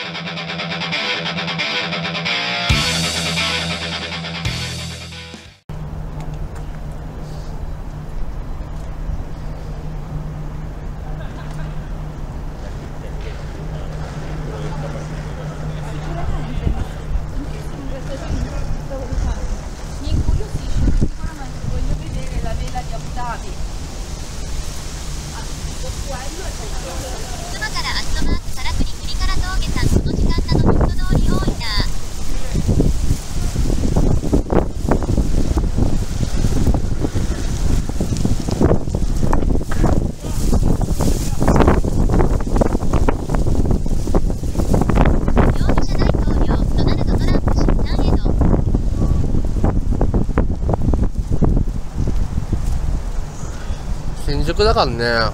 新宿だからね。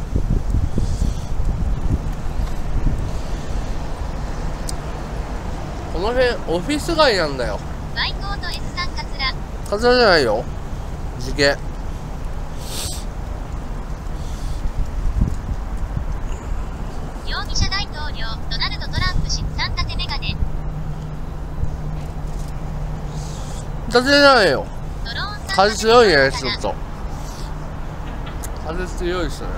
この辺オフィス街なんだよ。 バイコート S さんカツラ。 カツラじゃないよ、地毛。 容疑者大統領ドナルド・トランプ氏3立てメガネ。 立てじゃないよ。 ドローンさん風強いね、ちょっと。風強いっすね。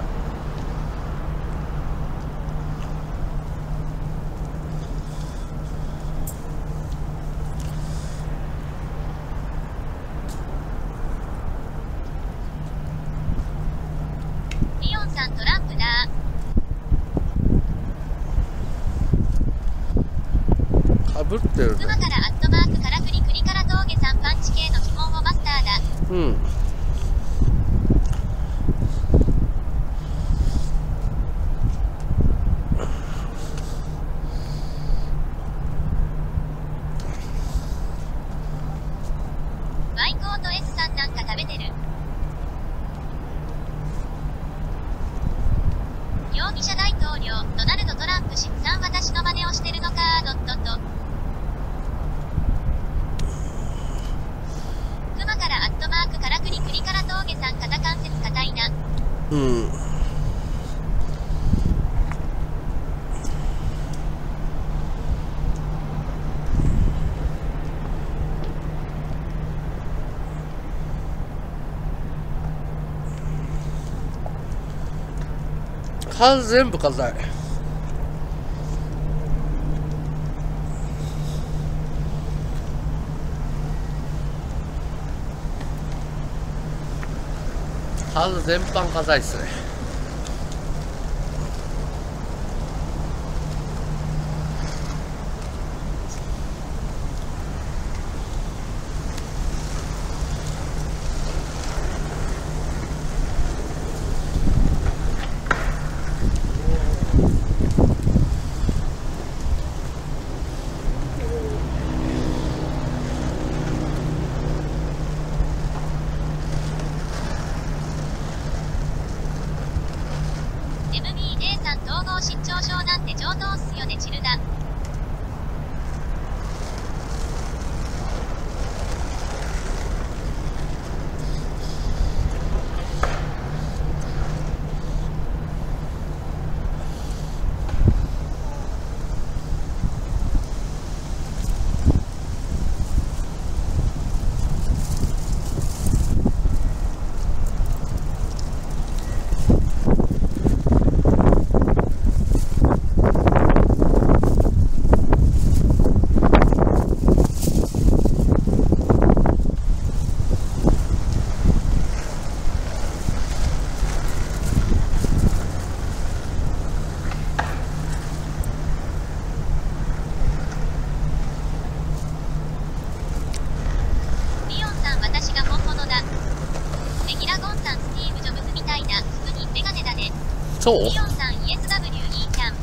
リオンさんトランプだ。 かぶってるね。 妻からアットマークからくりくりから峠さんパンチ系の基本をマスターだ。 うん。 バイコート S さんなんか食べてる。容疑者大統領ドナルド・トランプ氏さん私の真似をしてるのかドットと。熊からアットマークからくりくりから峠さん肩関節硬いな。 うん。体全部硬い。体全般硬いっすね。 MBA さん統合失調症なんて上等っすよねチルダ。リオンさん私が本物だ。ネギラゴンさんスティーブ・ジョブズみたいな服にメガネだね。 そう？ リオンさん ESWE キャン。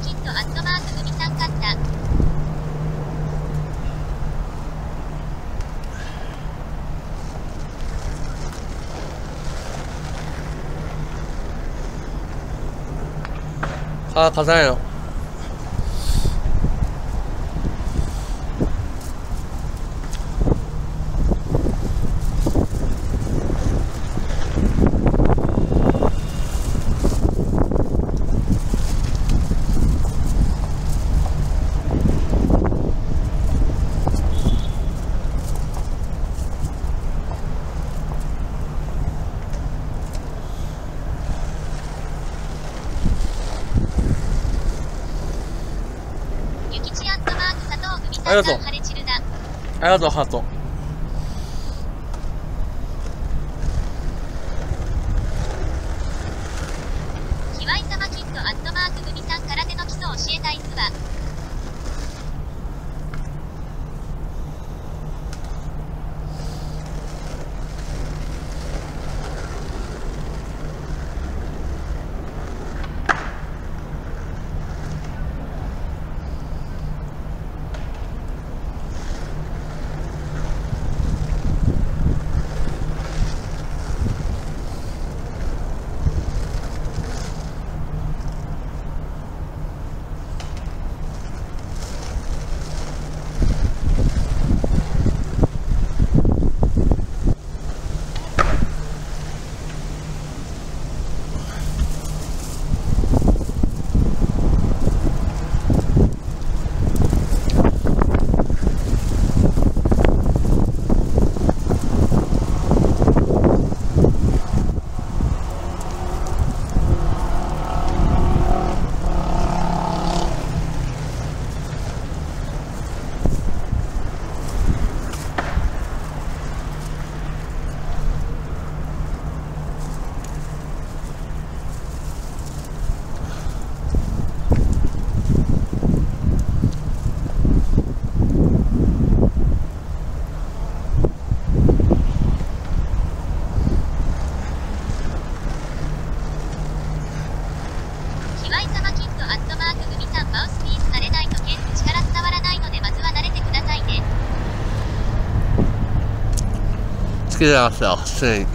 キットアットマークグミさん勝った。 あ、勝たないの。ありがとう。ありがとう、ハート。 キワイサマキットアットマークグミさん空手の基礎教えたいっすわ。 つけてますよ、常に。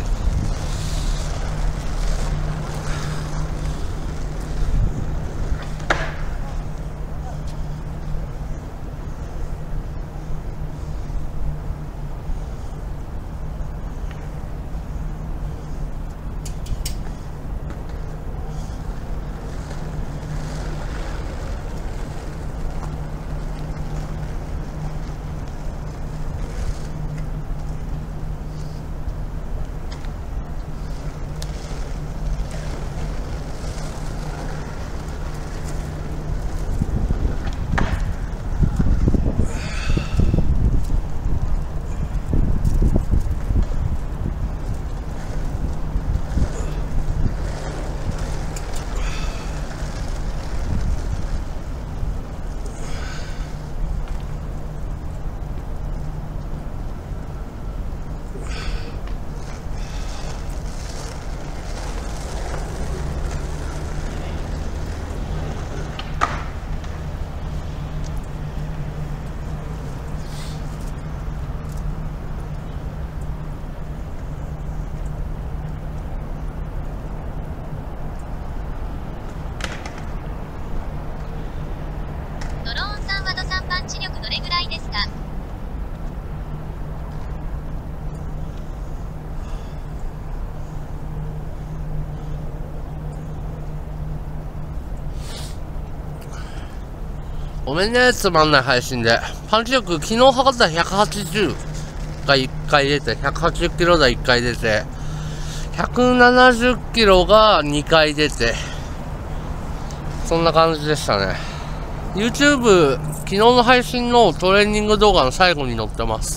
ドローンさんはドさんパンチ力どれぐらいですか？ ごめんね、つまんない配信で。パンチ力、昨日測ったら180が1回出て、180キロ台1回出て、170キロが2回出て、そんな感じでしたね。YouTube、昨日の配信のトレーニング動画の最後に載ってます。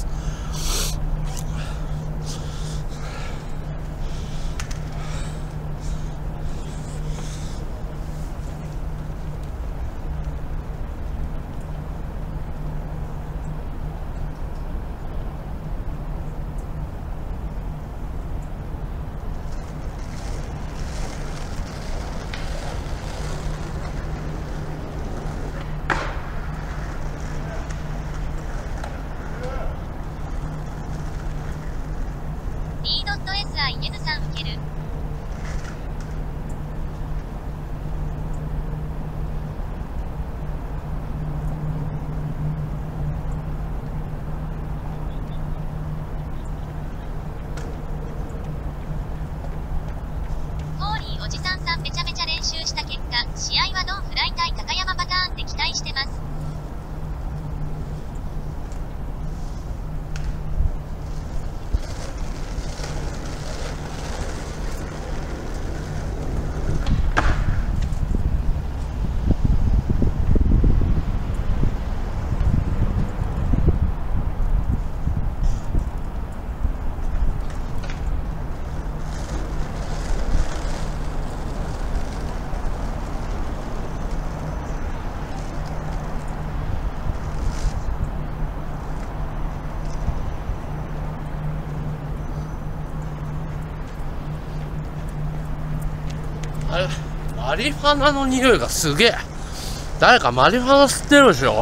ける。ホーリーおじさんさんめちゃめちゃ練習した結果、試合はノンフライ対高山パターンで期待してます。 あれ、マリファナの匂いがすげえ。誰かマリファナ吸ってるでしょ。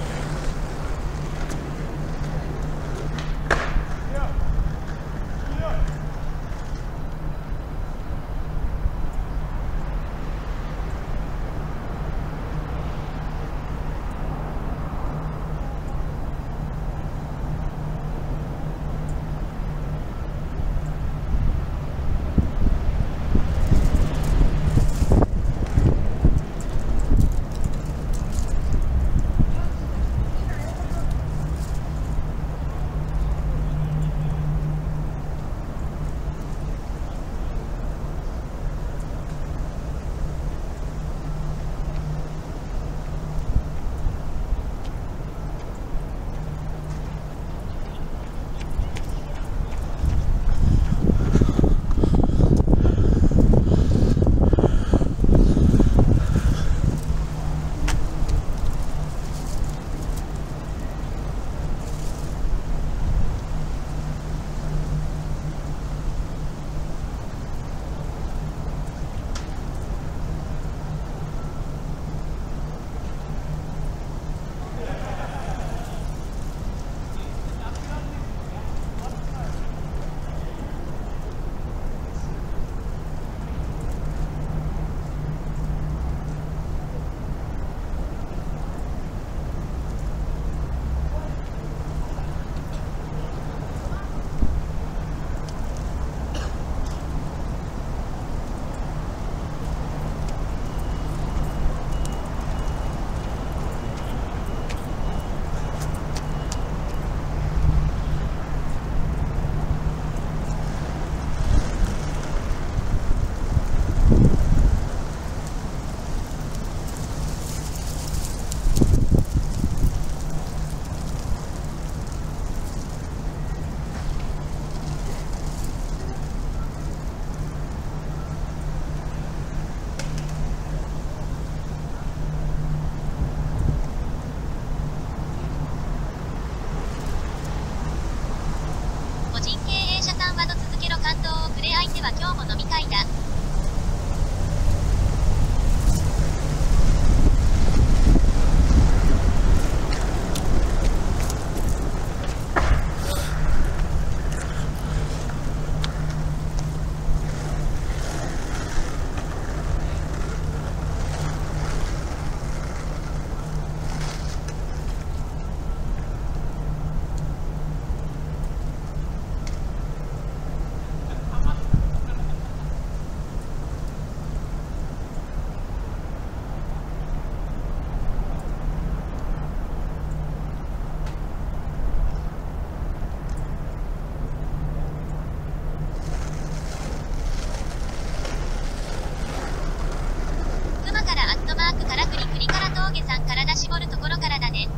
絞るところからだね。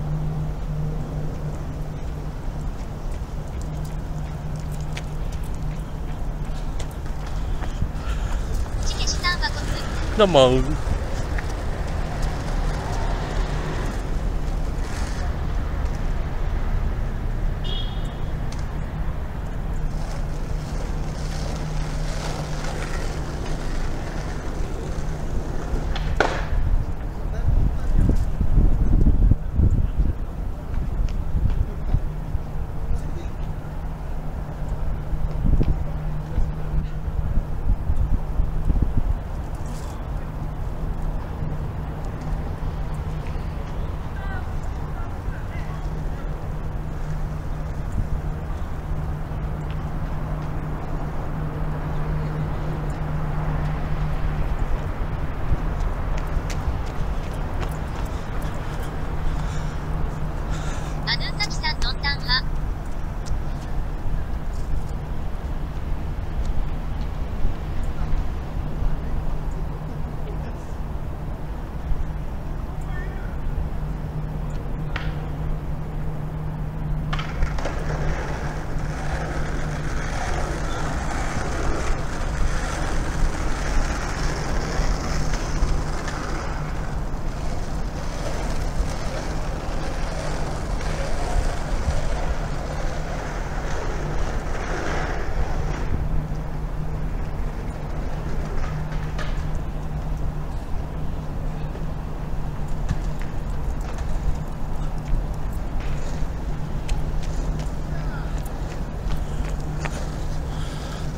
ちけしさんはコツ。 どうも。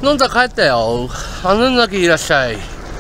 飲んだ帰ったよ。あぬんなきいらっしゃい。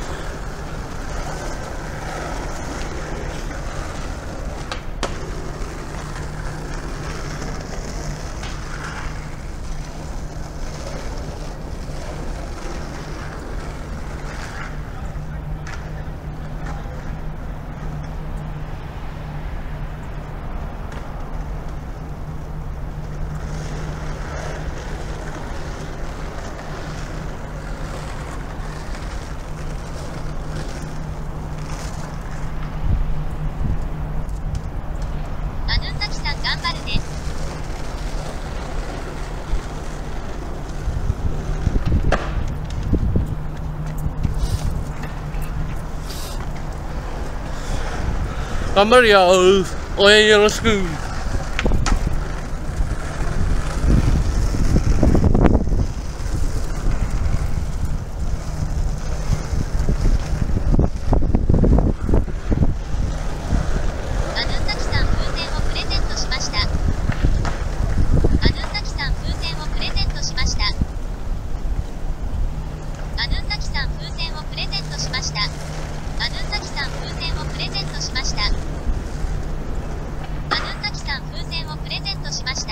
アヌンザキさん頑張るね。 頑張るよ。応援よろしく。 アヌンザキさん風船をプレゼントしました。アヌンザキさん風船をプレゼントしました。アヌンザキさん風船をプレゼントしました。アヌンザキさん風船をプレゼントしました。アヌンザキさん風船をプレゼントしました。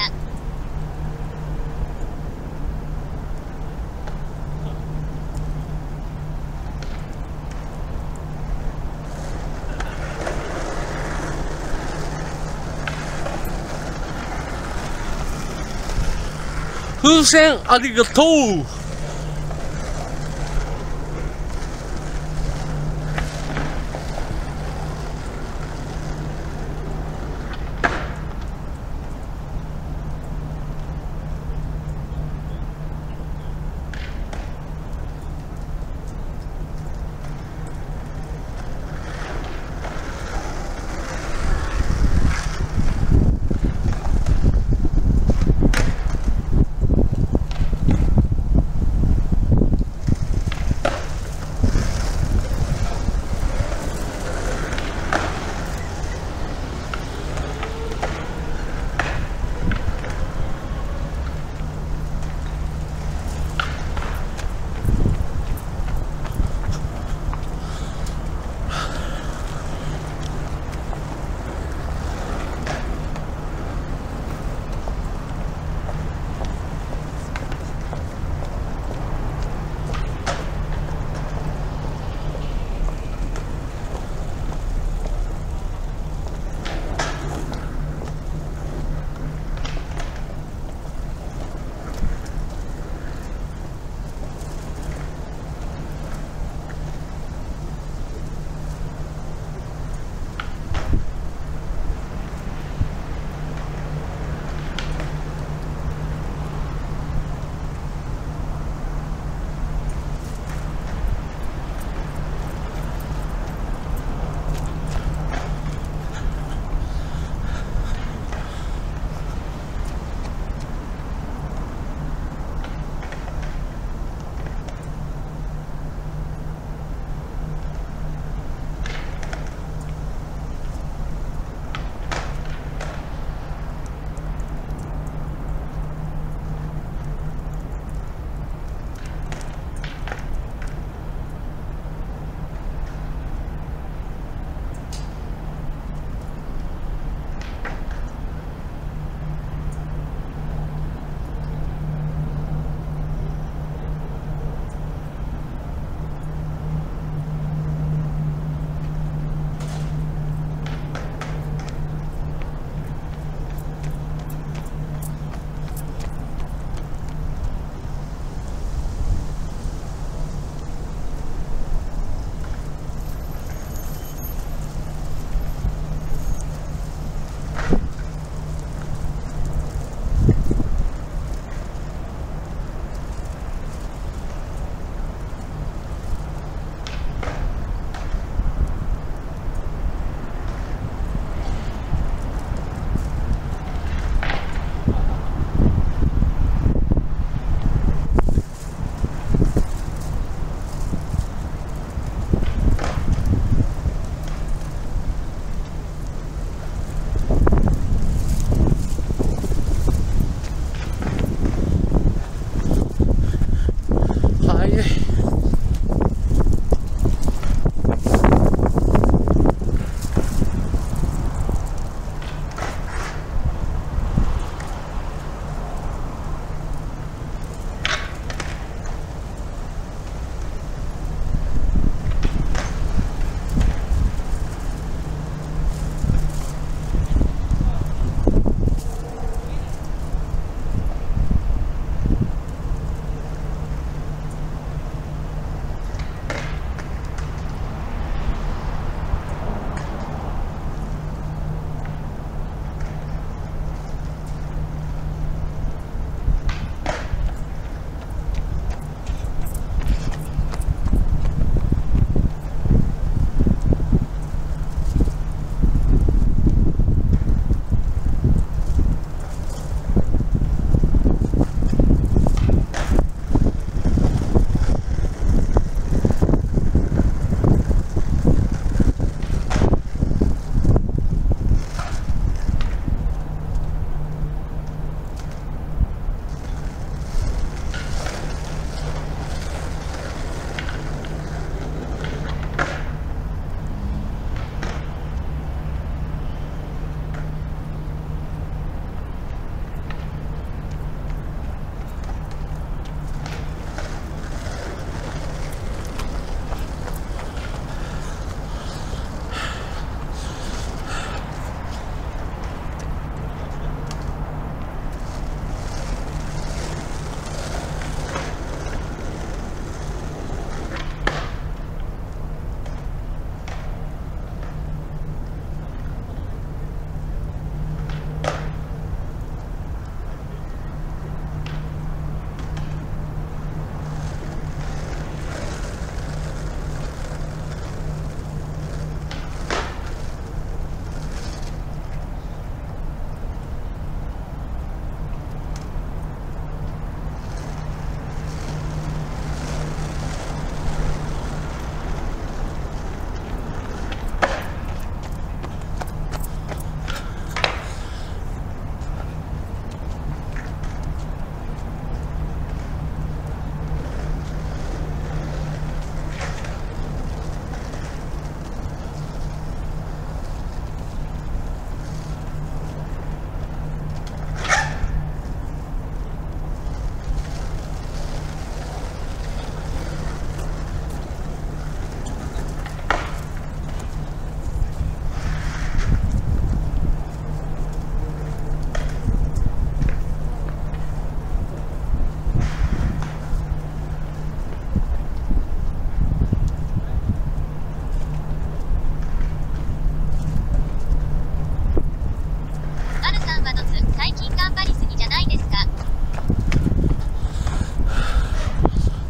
風船ありがとう。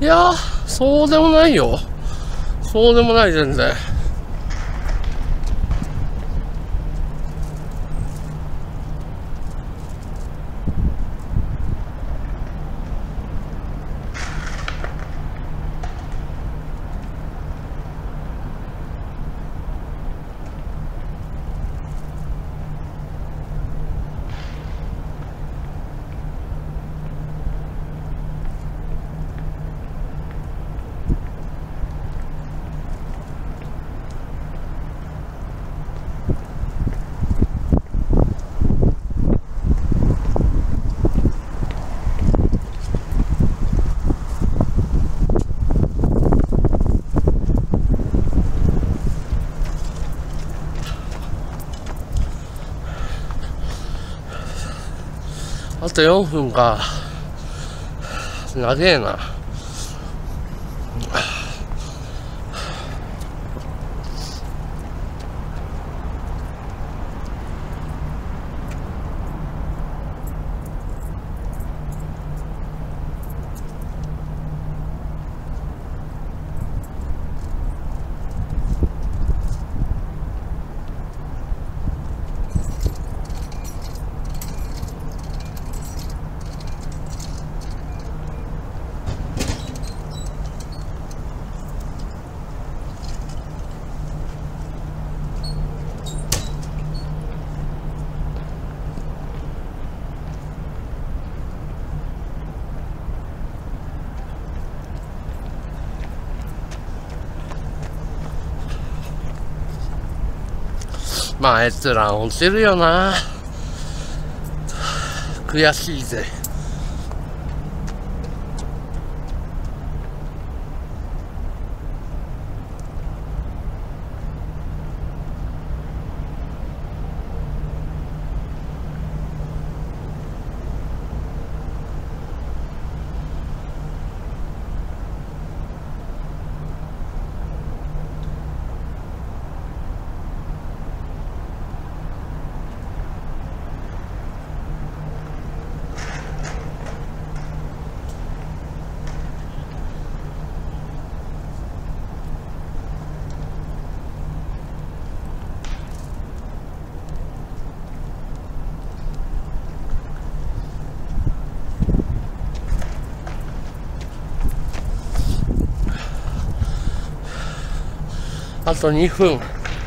やー、そうでもないよ。そうでもない、全然。あと4分か。長えな。まあ閲覧落ちるよな。悔しいぜ。あと2分。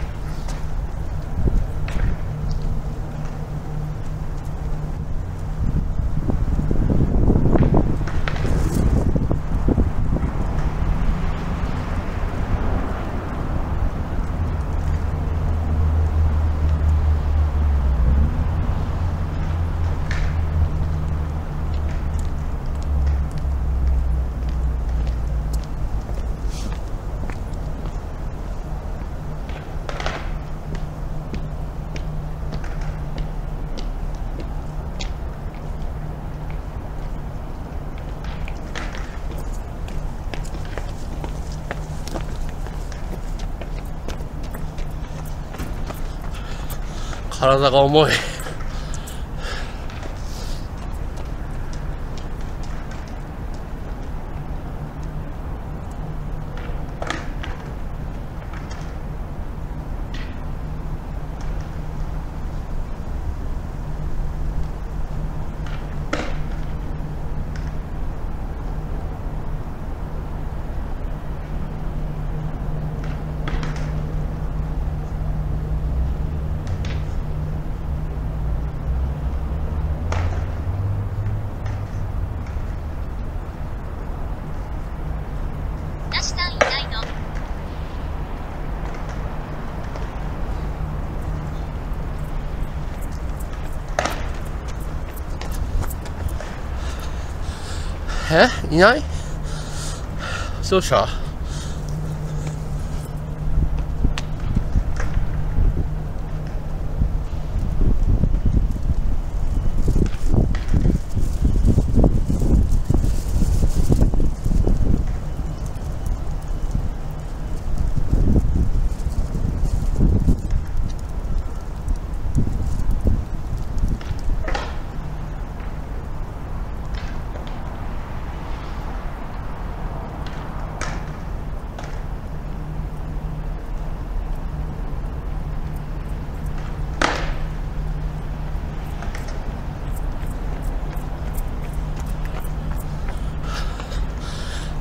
体が重い。 出したんいないの。 いない？どうした？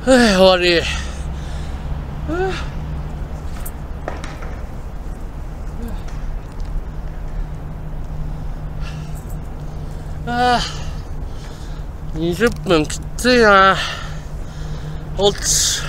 終わり。20分きついな。おっち。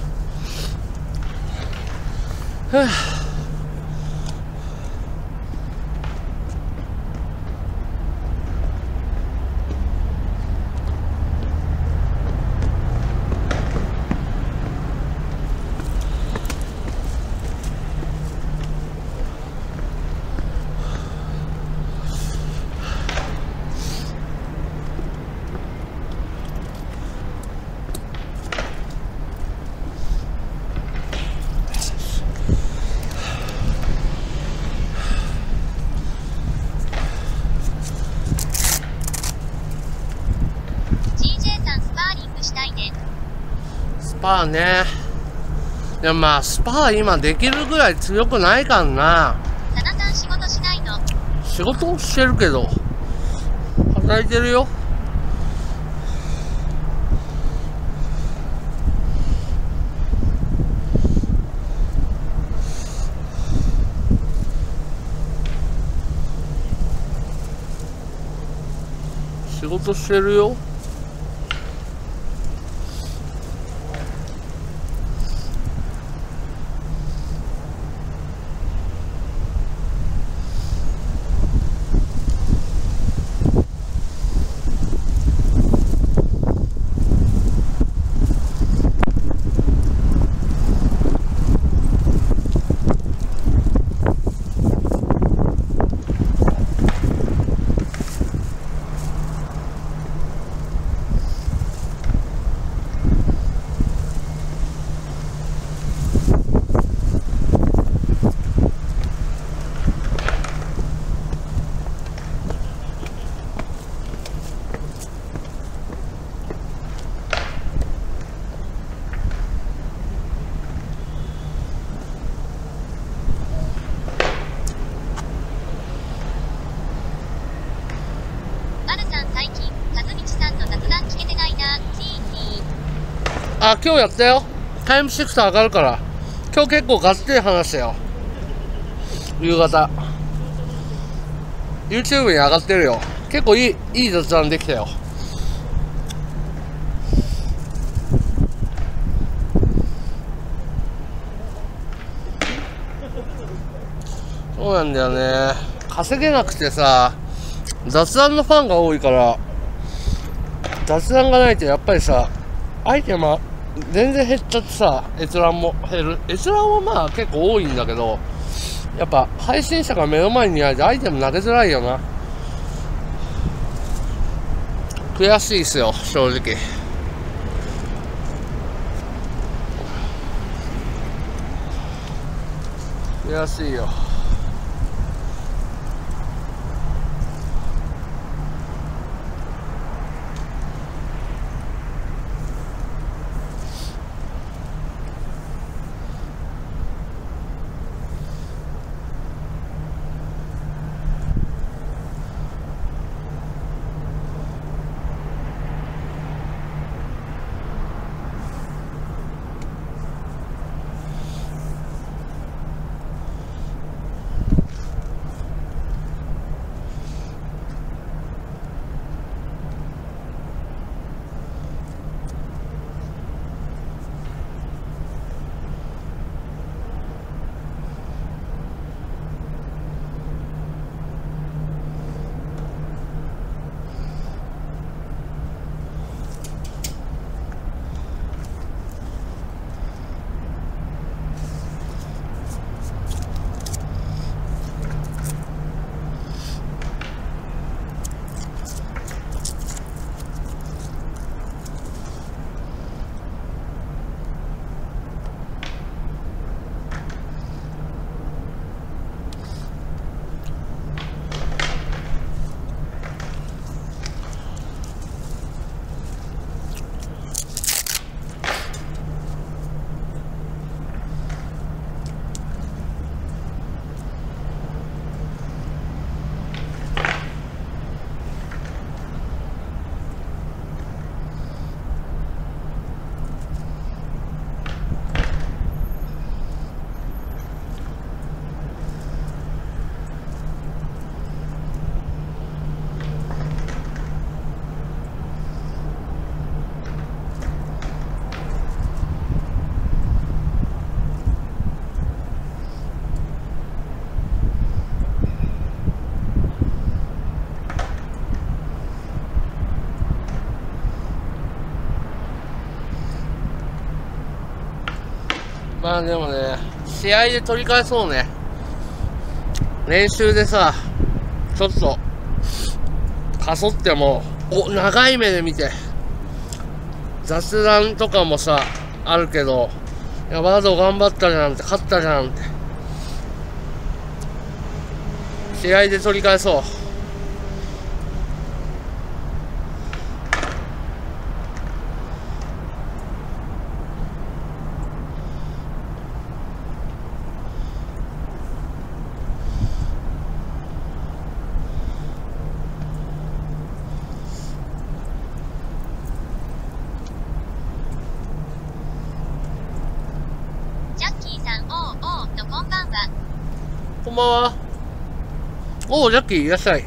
スパーね。いやまあスパー今できるぐらい強くないからな。 サナさん仕事しないの？ 仕事してるけど働いてるよ。仕事してるよ。あ、今日やったよ。タイムシフト上がるから。今日結構がっつり話したよ。夕方。YouTube に上がってるよ。結構いい雑談できたよ。そうなんだよね。稼げなくてさ、雑談のファンが多いから、雑談がないとやっぱりさ、アイテムは全然減っちゃってさ、閲覧も減る。閲覧はまあ結構多いんだけど、やっぱ配信者が目の前にいないとアイテム投げづらいよな。悔しいっすよ、正直。悔しいよ。 まあでもね、試合で取り返そうね。練習でさ、ちょっと、かそっても、長い目で見て、雑談とかもさ、あるけど、いや、バード頑張ったじゃんって、勝ったじゃんって。試合で取り返そう。 ジャッキーさん、おうのこんばんは。 こんばんは。おう、ジャッキー、いらっしゃい。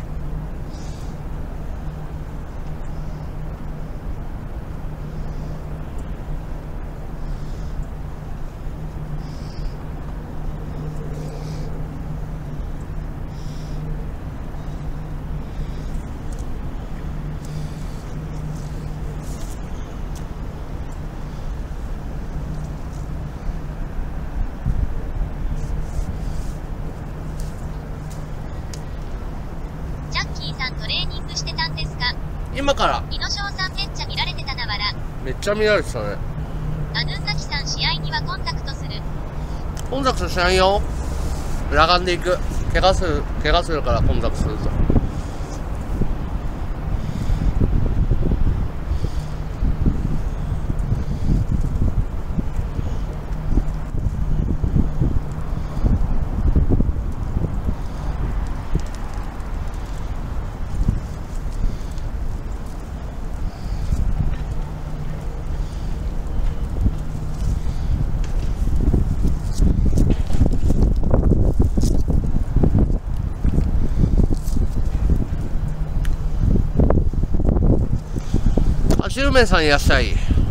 ジャッキーさんトレーニングしてたんですか？ 今から。 イノショウさんめっちゃ見られてたなわら。 めっちゃ見られてたね。 アヌンザキさん試合にはコンタクトする。 コンタクトしないよ。裸眼で行く。怪我するからコンタクトすると。10名さんいらっしゃい。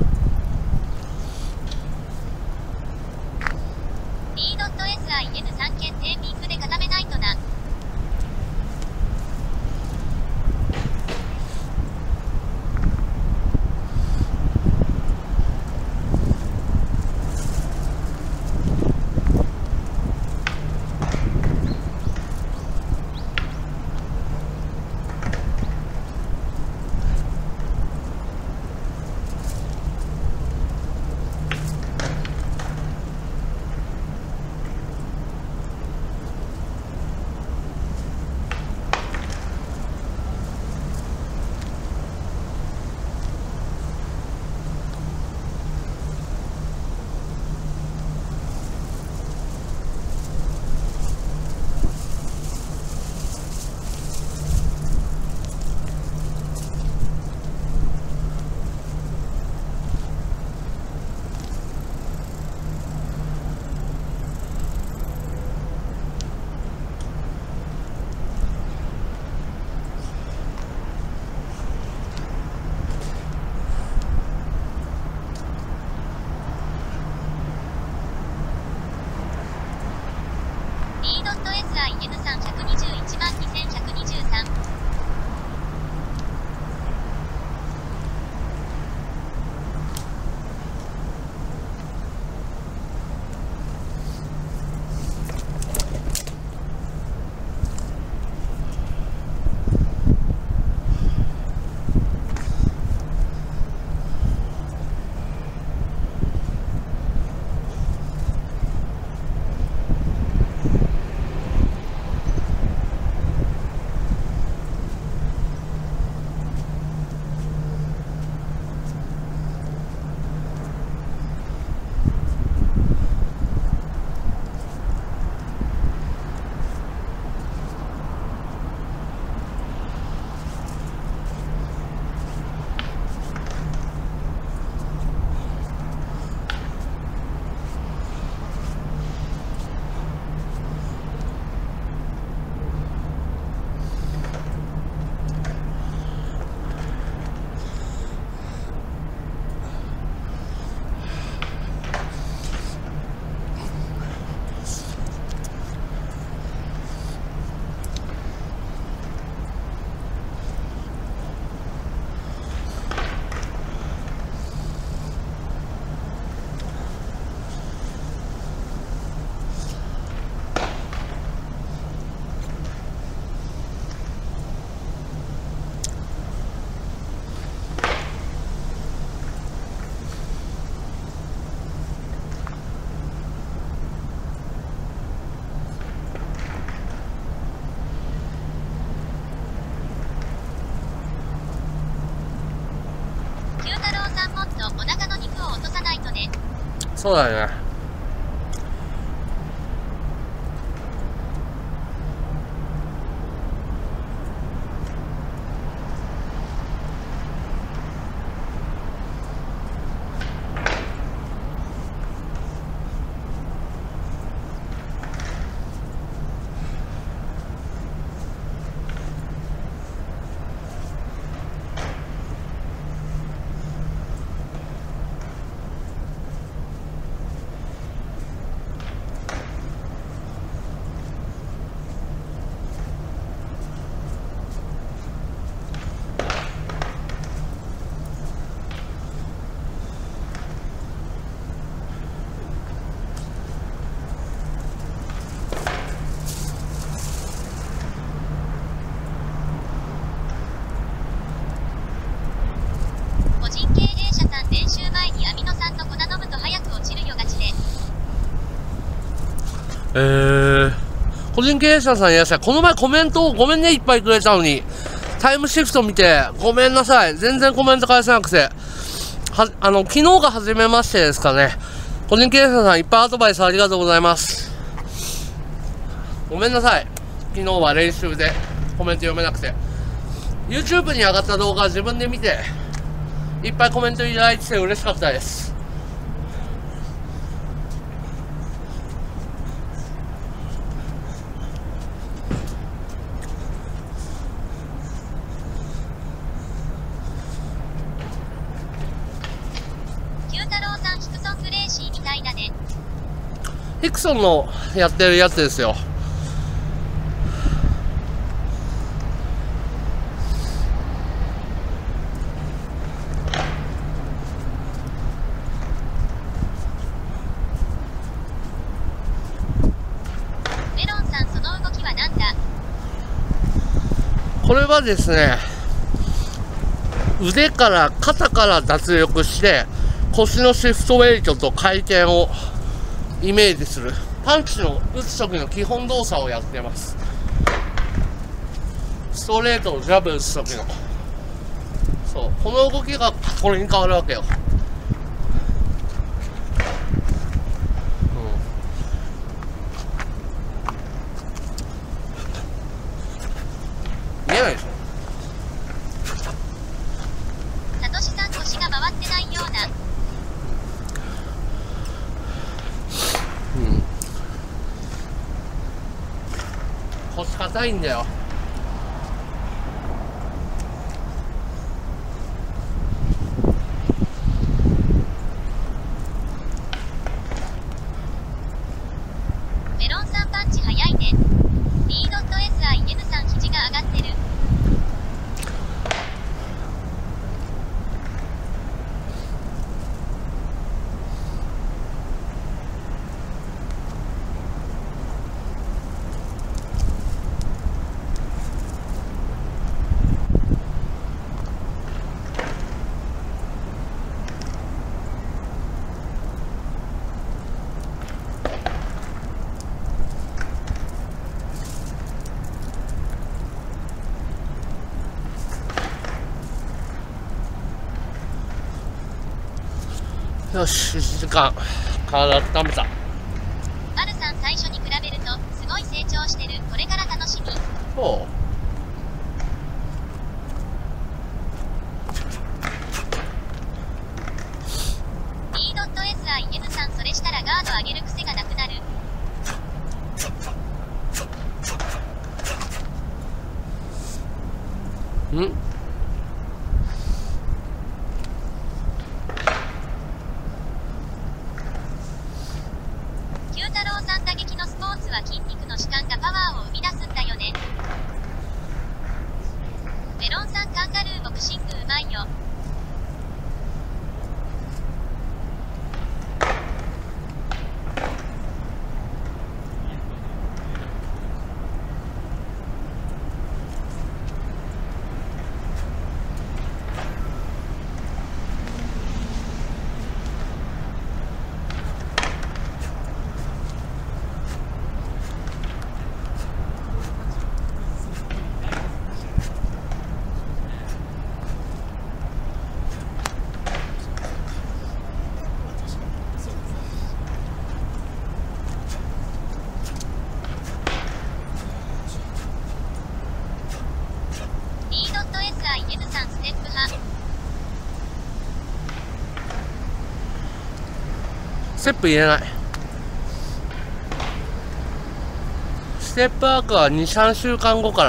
D.SIN3 件テーピングで固めないとな。 そうだね。 個人経営者さん練習前にアミノ酸と粉飲むと早く落ちるよガチで。 個人経営者さんいらっしゃい。この前コメントをごめんねいっぱいくれたのに、タイムシフト見てごめんなさい。全然コメント返せなくて。昨日が初めましてですかね。個人経営者さんいっぱいアドバイスありがとうございます。ごめんなさい。昨日は練習でコメント読めなくて。YouTube に上がった動画自分で見て、いっぱいコメントいただいてて嬉しかったです。 九太郎さんヒクソン・グレイシーみたいだね。 ヒクソンのやってるやつですよ。 メロンさんその動きはなんだ。 これはですね、腕から肩から脱力して腰のシフトウェイトと回転をイメージするパンチの打つ時の基本動作をやってます。ストレートをジャブ打つ時の、そう、この動きがこれに変わるわけよ。見えないでしょ。 サトシさん腰が回ってないような。 腰硬いんだよ。 メロンさんパンチ早いね。B.SIN さん肘が上がってる。 よし、1時間体温めた。 アルさん最初に比べるとすごい成長してる。これから楽しみ。 ほう。 B.SIN さんそれしたらガード上げる癖がなくなる。 ん？ 九太郎さん打撃のスポーツは筋肉の弛緩がパワーを生み出すんだよね。メロンさんカンガルーボクシングうまいよ。 さんステップ派。 ステップ入れない。ステップワークは2、3週間後から。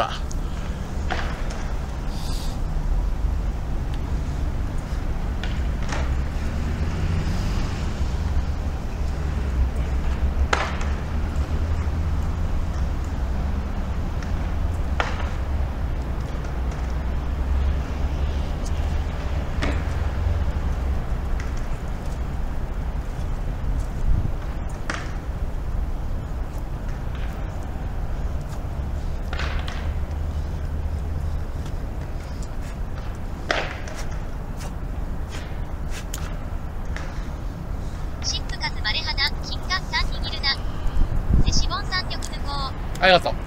シップカズマレ花金貨3握るな。でシボン3曲抜こう。 ありがとう。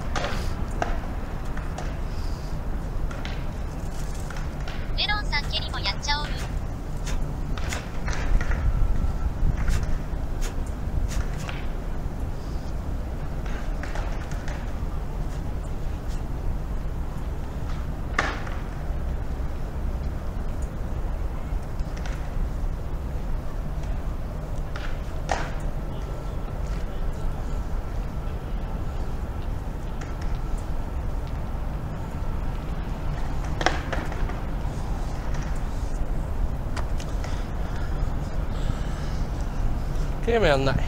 メロンさん蹴りもやっちゃおう。 ゲームやんない。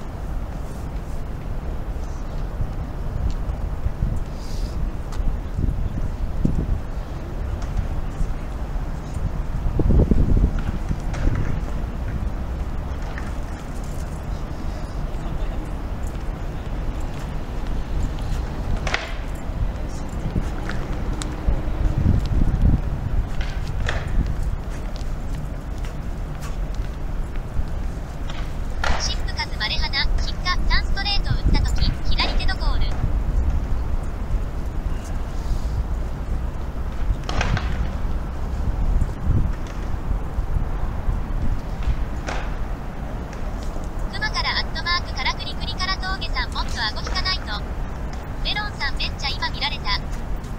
シップカズマレ花金貨3ストレート打ったとき左手どこおる。クマからアットマークからクリクリから峠さんもっと顎引かないと。メロンさんめっちゃ今見られた。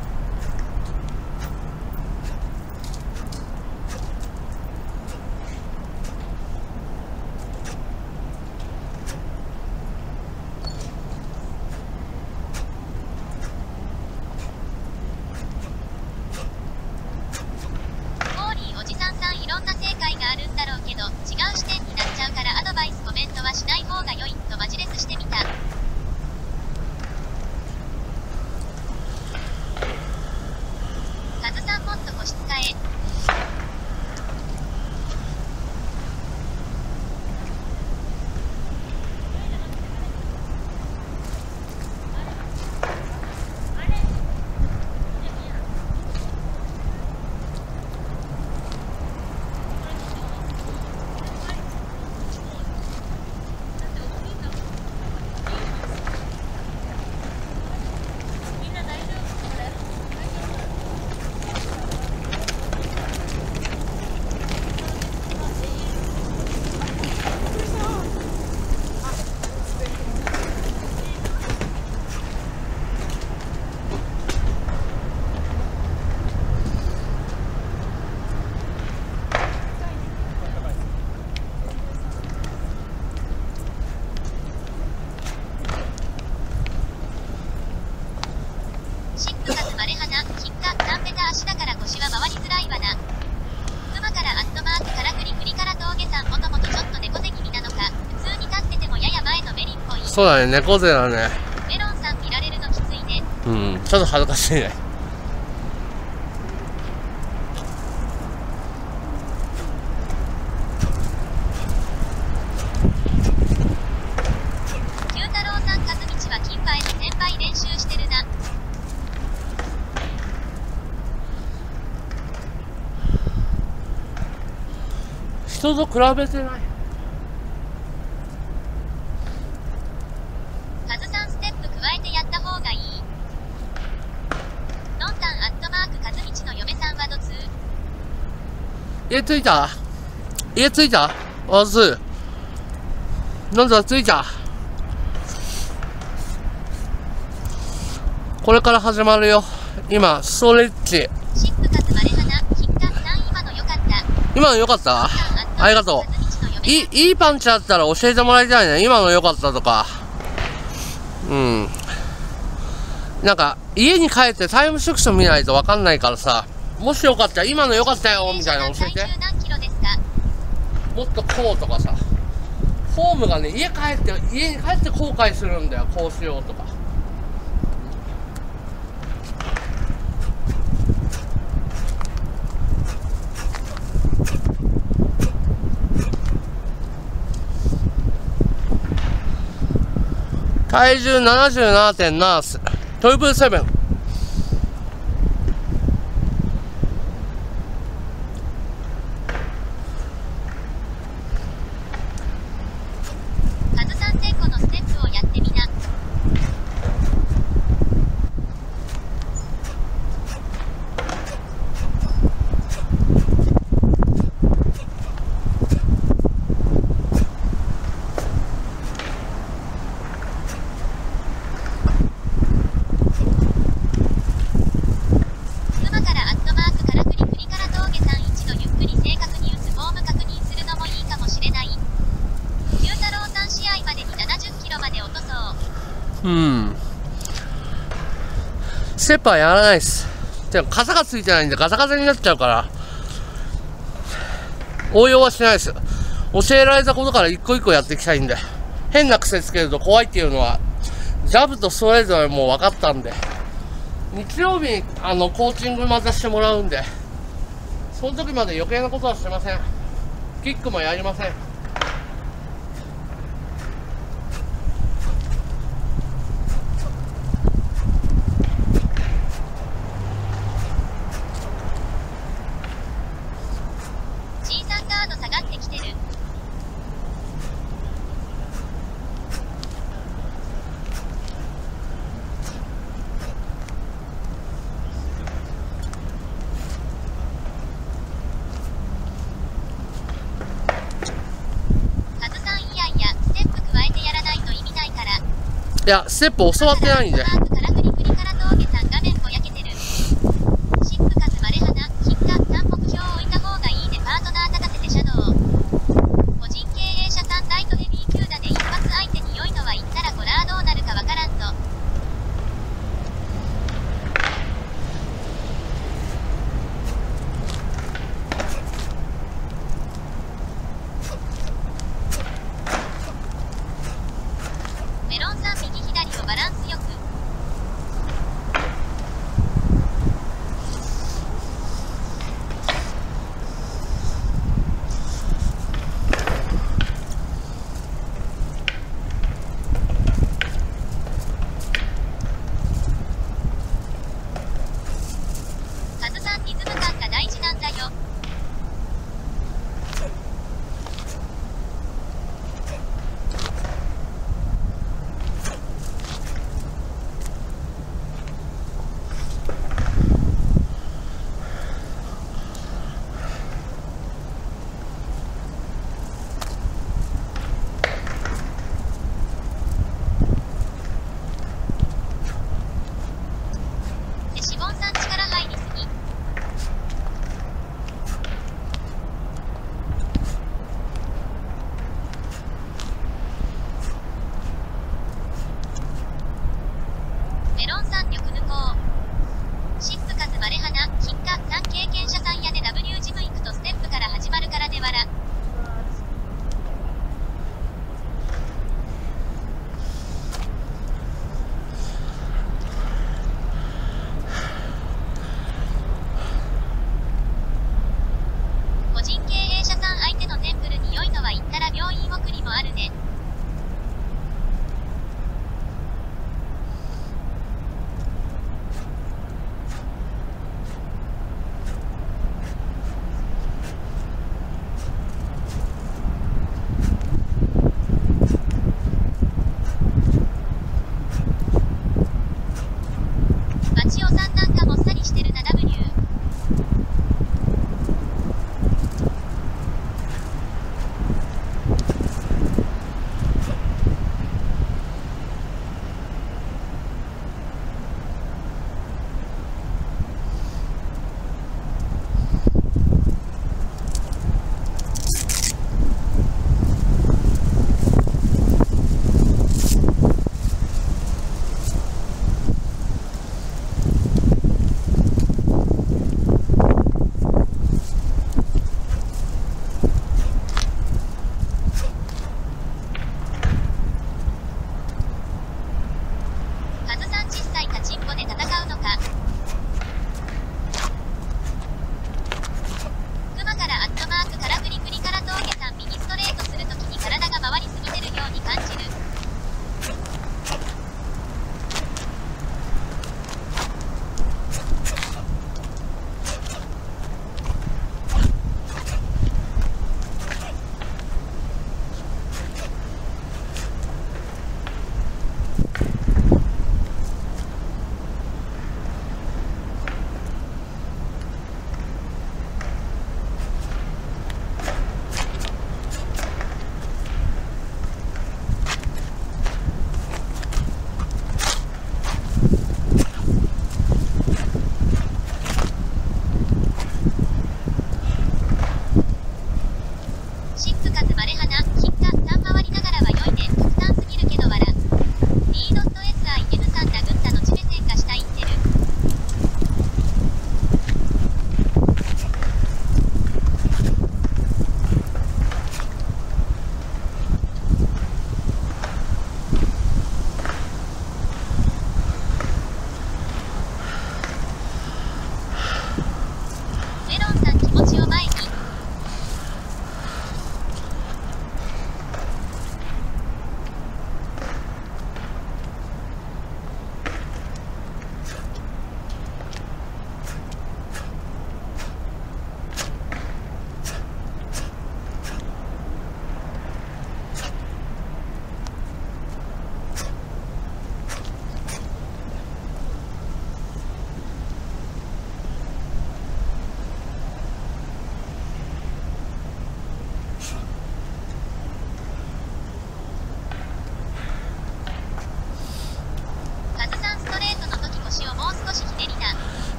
いろんな正解があるんだろうけど違う視点になっちゃうからアドバイスコメントはしない方が良いとマジレスしてみた。カズさんもっと腰使え。シップカズマレ花金貨3ベタ足だから腰は回りづらいわな。クマからアットマークからクリクリから峠さんもともとちょっと猫背気味なのか普通に立っててもやや前のメリっぽい。 そうだね、猫背だね。 メロンさん見られるのきついね。 うん、ちょっと恥ずかしいね。 九太郎さん和道は金牌の転売練習してるな。 人と比べてない。 カズさんステップ加えてやった方がいい。のんたんアットマーク和道の嫁さんはどつ。 家着いた？家着いた？あ、是。なんだ着いた。これから始まるよ。今ストレッチ。 シップカズマレ今の良かった？ありがとう。いいパンチあったら教えてもらいたいね。今の良かったとか。うん。なんか、家に帰ってタイムショクション見ないとわかんないからさ、もしよかったら今の良かったよみたいなの教えて。もっとこうとかさ。フォームがね、家に帰って後悔するんだよ。こうしようとか。体重 77.7 っす。トリプルセブン。 カズさん1000個のステップをやってみな。妻からアットマークからクリクリから峠さん一度ゆっくり正確に打つフォーム確認するのもいいかもしれない。龍太郎さん試合までに70キロまで落とそう。 うん。ステップはやらないっす。でも傘がついてないんでガサガサになっちゃうから。応用はしないです。教えられたことから一個一個やっていきたいんで。変な癖つけると怖いっていうのは、ジャブとストレートはもう分かったんで。日曜日にコーチングまたしてもらうんで、その時まで余計なことはしてません。キックもやりません。 G さんガード下がってきてる。カズさんいやいや、ステップ加えてやらないと意味ないから。 いや、ステップ教わってないんで。 マークからクリクリから峠さん画面ぼやけてる。シップカズマレハナ、キッカ、3目標置いた方がいいね。パートナー立たせてシャドウ。個人経営者さんライトヘビー級打で一発相手に良いのは言ったらこらどうなるかわからんぞ。メロンさん右左をバランスよく。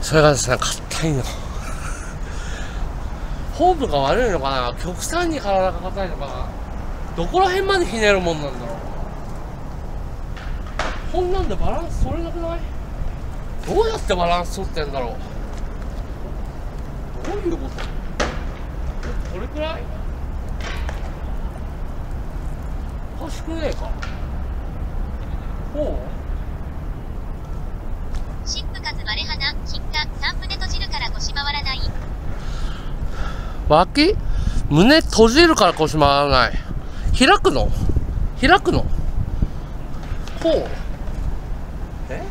それがですね、硬いの。フォームが悪いのかな、極端に体が硬いのかな、どこら辺までひねるもんなんだろう。こんなんでバランス取れなくない？どうやってバランス取ってんだろう。どういうこと？これくらい？おかしくねえか。こう？シップかつ割れ鼻、金貨、3胸閉じるから腰回らない。 脇？胸閉じるから腰回らない。開くの？開くの？こう？え？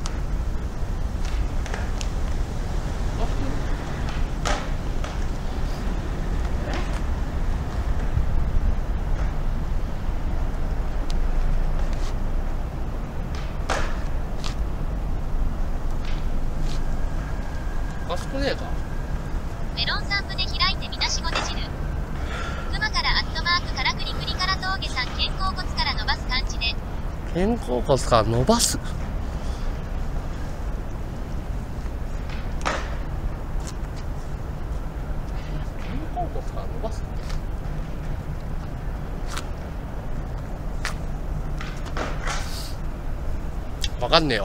おかしくねえか。 メロン3胸開いてみなしごねじる。クマからアットマークからくりくりから峠さん肩甲骨から伸ばす感じで。 肩甲骨から伸ばす。肩甲骨から伸ばす。わかんねえよ。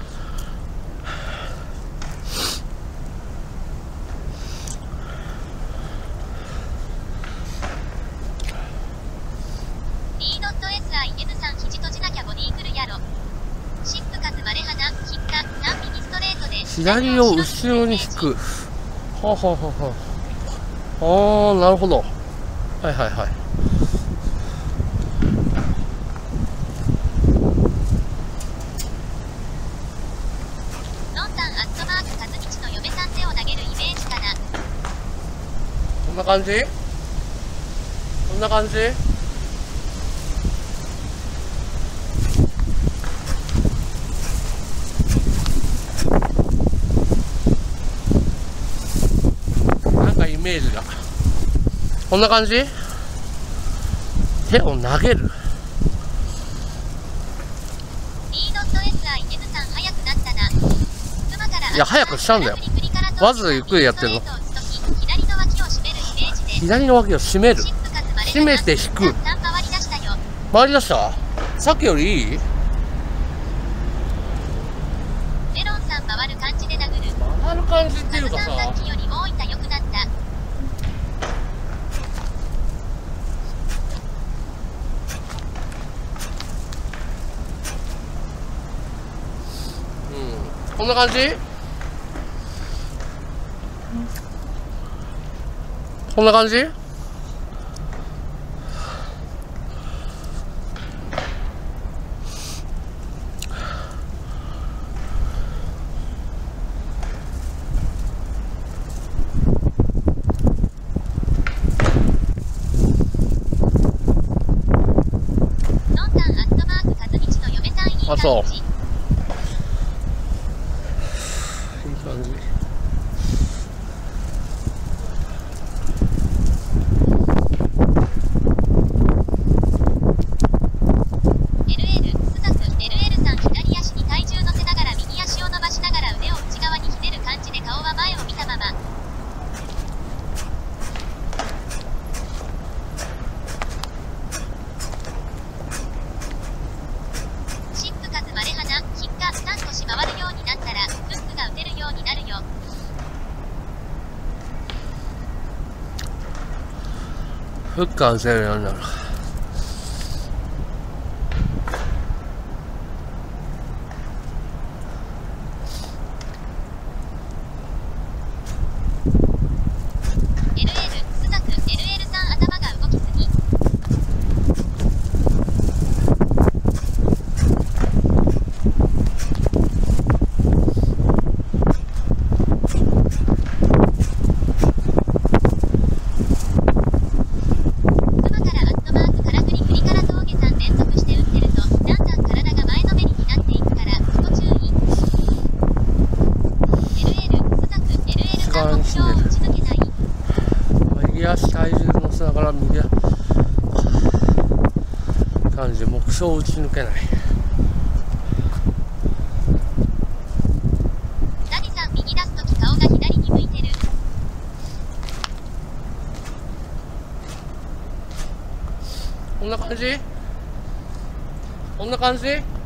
左を後ろに引く。はあ、はあはあはあ、なるほど。はいはいはい。 のんたんアットマークかずみちの嫁さん手を投げるイメージかな。 こんな感じ？こんな感じ？イメージだ。こんな感じ？手を投げる。いや、早くしちゃうんだよ。わざとゆっくりやってるの。左の脇を締める。締めて引く。回り出した？さっきよりいい？ メロンさん回る感じで殴る。 回る感じっていうかさ、 さっきよりも良くなった。 こんな感じ？こんな感じ？あ、そう。いい感じ。 LL さん左足に体重乗せながら右足を伸ばしながら腕を内側にひねる感じで顔は前を見たまま。シップかつ割れ鼻、金貨、3腰回るようになったらフックが打てるようになるよ。 フックが打てるようになる。右足体重乗せながら右感じで目標を打ち抜けない。 ダディさん右出すときんな感じ？こんな感じ？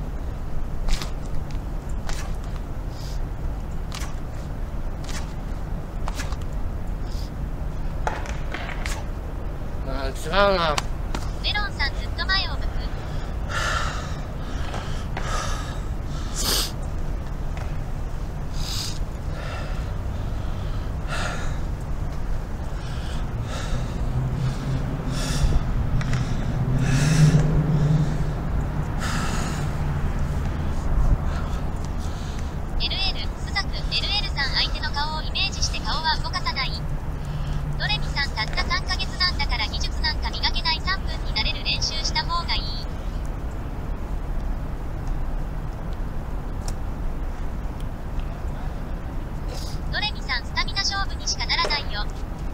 違うな。 メロンさんずっと前を向く。LL、スザク、LL さん相手の顔をイメージして顔は動かさない。ドレミさんたった3ヶ月なんだから技術なんか磨けない3分になれる練習した方がいい。ドレミさんスタミナ勝負にしかならないよ。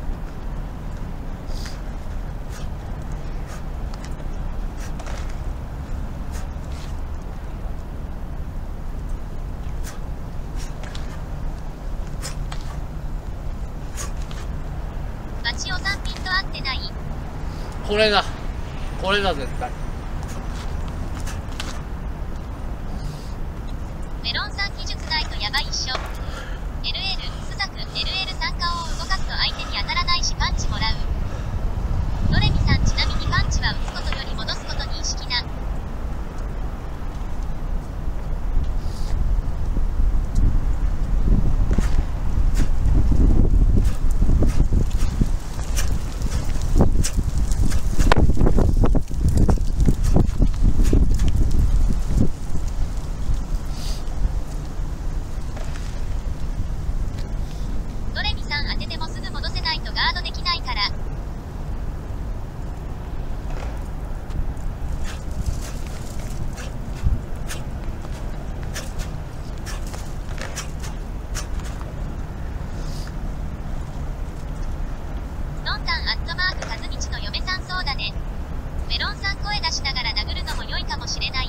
バチオさんピンと合ってない。 これだ。これだ、絶対。 メロンさん技術ないとやばいっしょ。LL、スザク、LL さん顔を動かすと相手に当たらないしパンチもらう。ドレミさんちなみにパンチは打つことより戻すことに意識な。ドレミさん当ててもすぐ戻せないとガードできないから。のんたんアットマークカズミチの嫁さんそうだね。メロンさん声出しながら殴るのも良いかもしれない。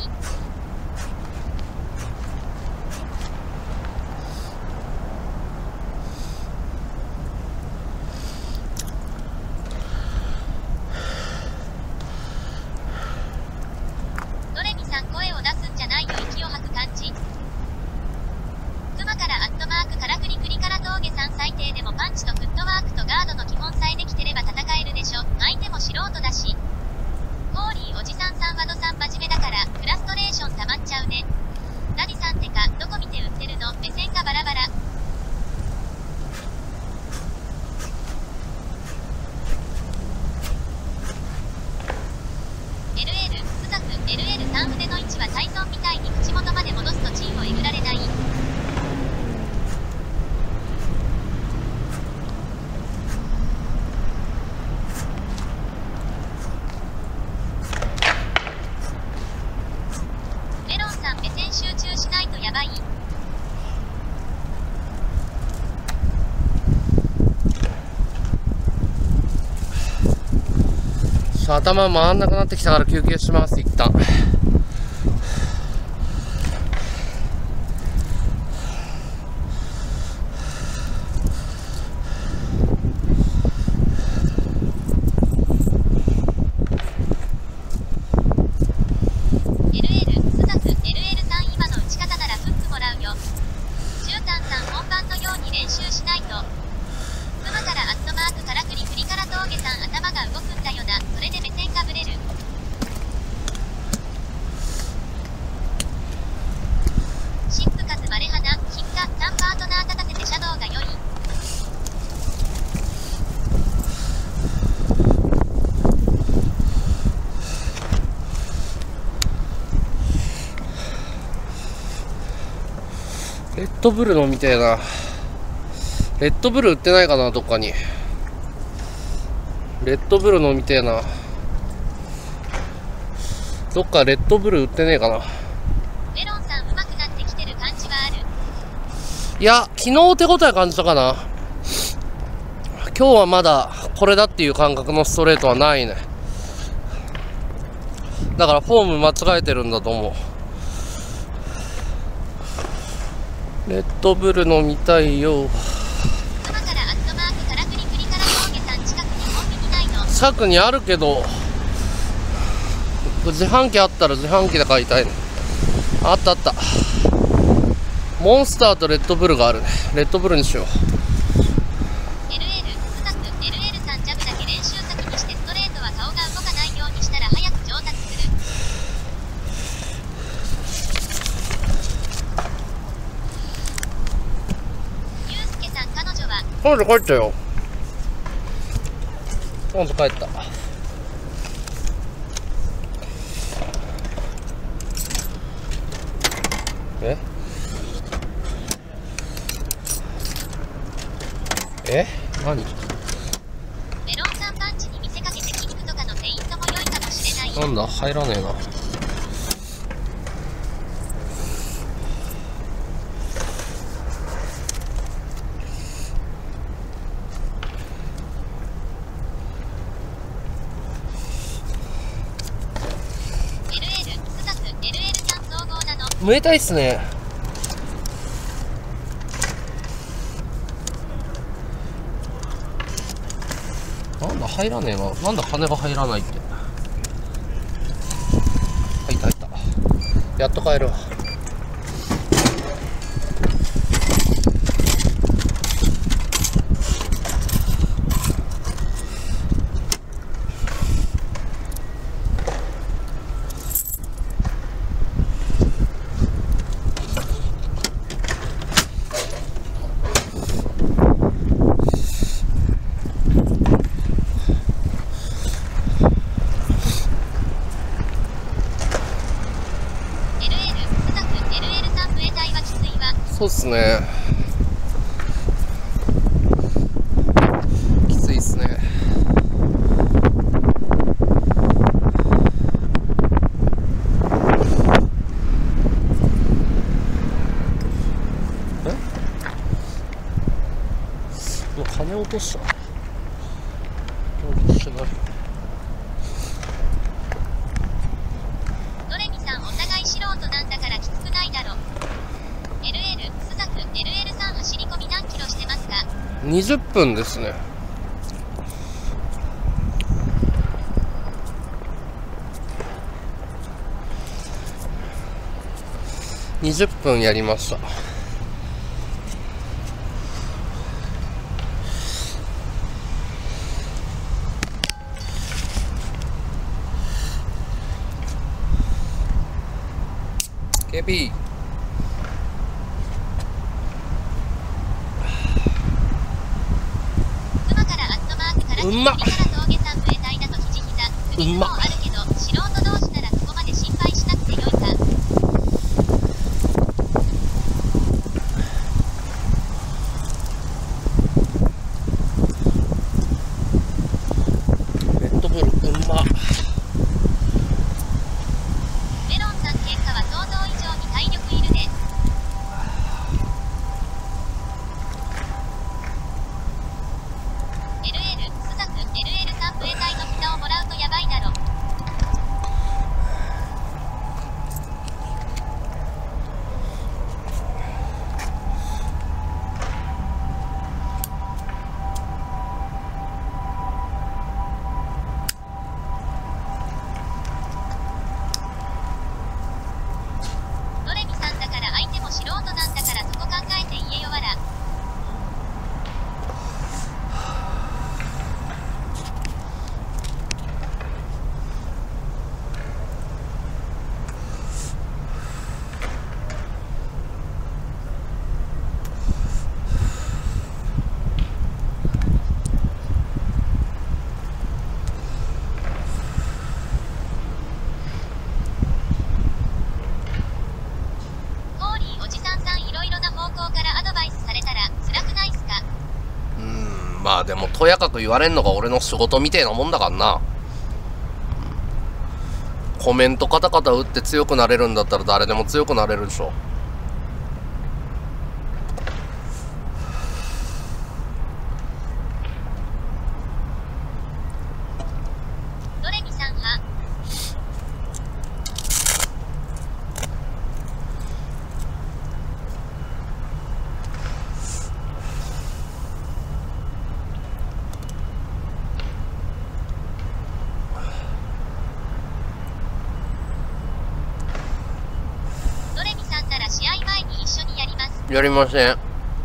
ドレミさん声を出すんじゃないよ、息を吐く感じ。クマからアットマークからクリクリから峠さん最低でもパンチとフットワークとガードの基本さえできてれば戦えるでしょ。相手も素人だし。ホーリーおじさんさんワドさん真面目だからフラストレーション溜まっちゃうね。何さんってかどこ見て売ってるの？目線がバラバラ。LL、スザク、LL さん腕の位置はタイソンみたいに口元まで戻すとチンをえぐられない。メロンさん目線集中しないとやばい。 頭回んなくなってきたから休憩します、一旦。 LL、スザク、LL さん今の打ち方ならフックもらうよ。シュータンさん本番のように練習しないと。クマからアットマークからクリクリから峠さん頭が動くんだよな。それで目線がブレる。シップカズマレハナ、ヒッカ、3パートナー立たせてシャドウが良い。 レッドブル飲みてえな。レッドブル売ってないかな、どっかに。レッドブル飲みてえな。どっかレッドブル売ってねえかな。 メロンさん上手くなってきてる感じはある。 いや、昨日手応え感じたかな。今日はまだこれだっていう感覚のストレートはないね。だからフォーム間違えてるんだと思う。レッドブル飲みたいよ。 クマからアットマークからクリクリから峠さん近くにコンビニないの？ 近くにあるけど、 自販機あったら自販機で買いたいね。あったあった。モンスターとレッドブルがあるね。レッドブルにしよう。 LL スタッフ LL さんジャブだけ練習先にしてストレートは顔が動かないようにしたら早く上達する。ゆうすけさん彼女は彼女帰ったよ。彼女帰った。何？ メロンさんパンチに見せかけてキックとかのフェイントも良いかもしれないよ。 なんだ入らねえな。 スタッフ LL さん総合なの。 ムエタイっすね。なんだ入らねえな。なんだ金が入らないって。入った入った。やっと帰るわ。そうっすね。きついっすね。もう金落とした。落としてない。 ドレミさんお互い素人なんだからきつくないだろ。LL スザク LL さん走り込み何キロしてますか ？20分ですね。20分やりました。KP 妻からアットマークからうんまっから峠さんムエタイだと肘膝首相撲あるけど素人同士ならここまで心配しなくてよいか。 レッドブルうんま。 メロンさん結果は想像以上に体力いるね。LL スザク LL さんムエタイの膝をもらうとやばいだろ。ドレミさんだから相手も素人なんだからそこ考えて言えよわら。ホーリーおじさんさんいろいろな方向からアドバイスされたら辛くないっすか。 まあでもとやかく言われんのが俺の仕事みてえなもんだからな。コメントカタカタ打って強くなれるんだったら誰でも強くなれるでしょ。 ドレミさんはやりません。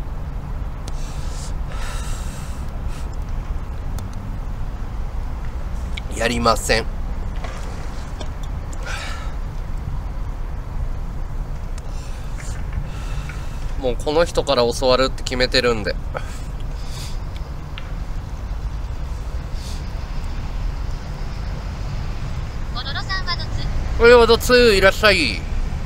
やりません。もうこの人から教わるって決めてるんで。 ボロロさんはドツ。 これはドツいらっしゃい。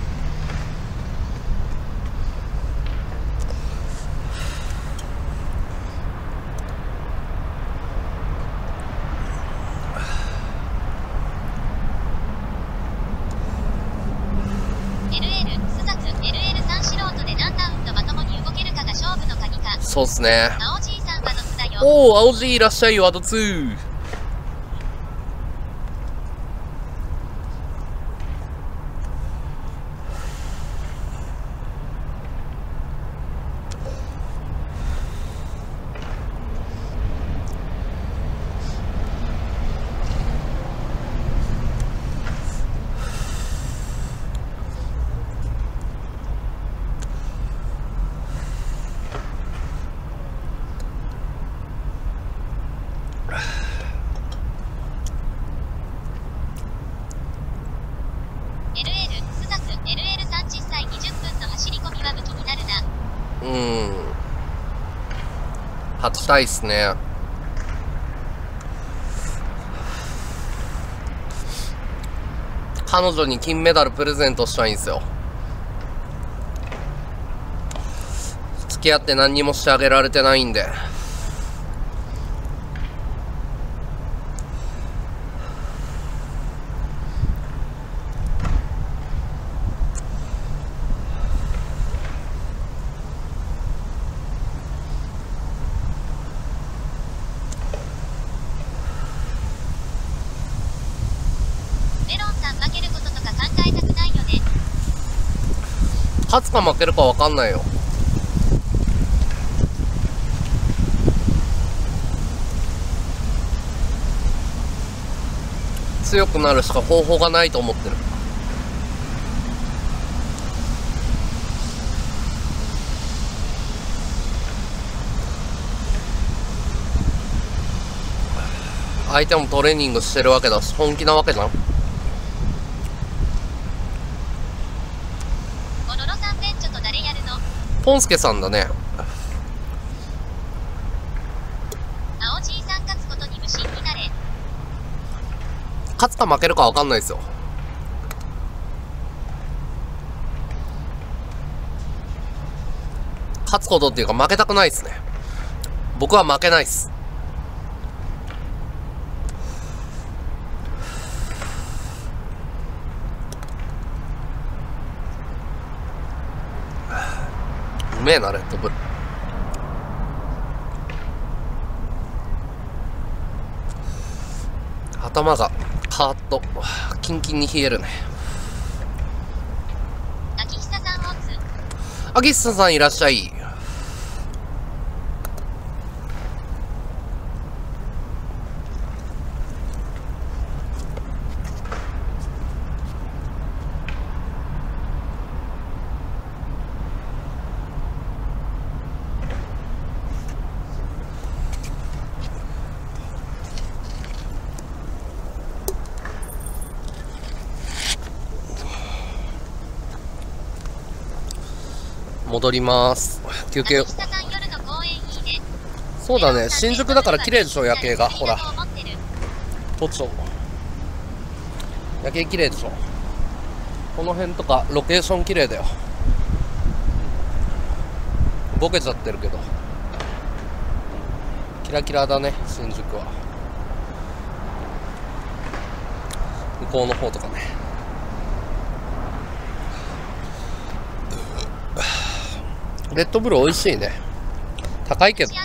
そうっすね。 青じいさんはドツだよ。 おお、青じいいらっしゃいよ、ワドツー。勝ちたいっすね。彼女に金メダルプレゼントしたいんですよ。付き合って何にもしてあげられてないんで。勝つか負けるか分かんないよ。強くなるしか方法がないと思ってる。相手もトレーニングしてるわけだし、本気なわけじゃん。ポンスケさんだね。 青じいさん勝つことに無心になれ。 勝つか負けるか分かんないですよ。勝つことっていうか負けたくないですね。僕は負けないっす。うめえな、レッドブル。頭がカーッとキンキンに冷えるね。 秋久さんオツ。 秋久さんいらっしゃい。戻ります。休憩。そうだね、新宿だから綺麗でしょ、夜景が。ほら都庁夜景綺麗でしょ。この辺とかロケーション綺麗だよ。ボケちゃってるけどキラキラだね、新宿は。向こうの方とかね。レッドブル美味しいね。高いけど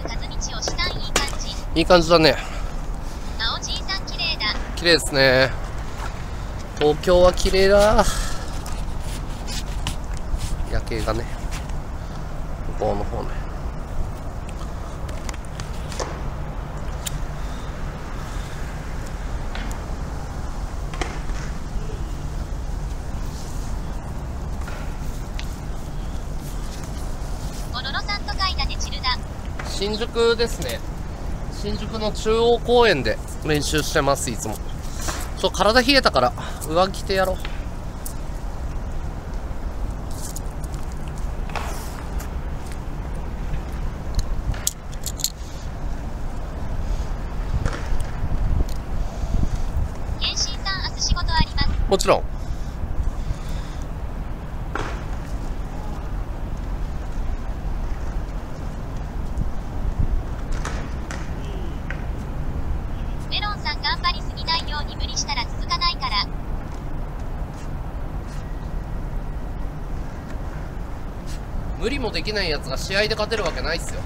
いい感じだね。綺麗ですね。東京は綺麗だ。夜景がね、向こうの方ね。 新宿ですね。新宿の中央公園で練習してます、いつも。体冷えたから上着着てやろう。 健信さん、明日仕事あります？ もちろん。 メロンさん、頑張りすぎないように、無理したら続かないから。 無理もできないやつが試合で勝てるわけないっすよ。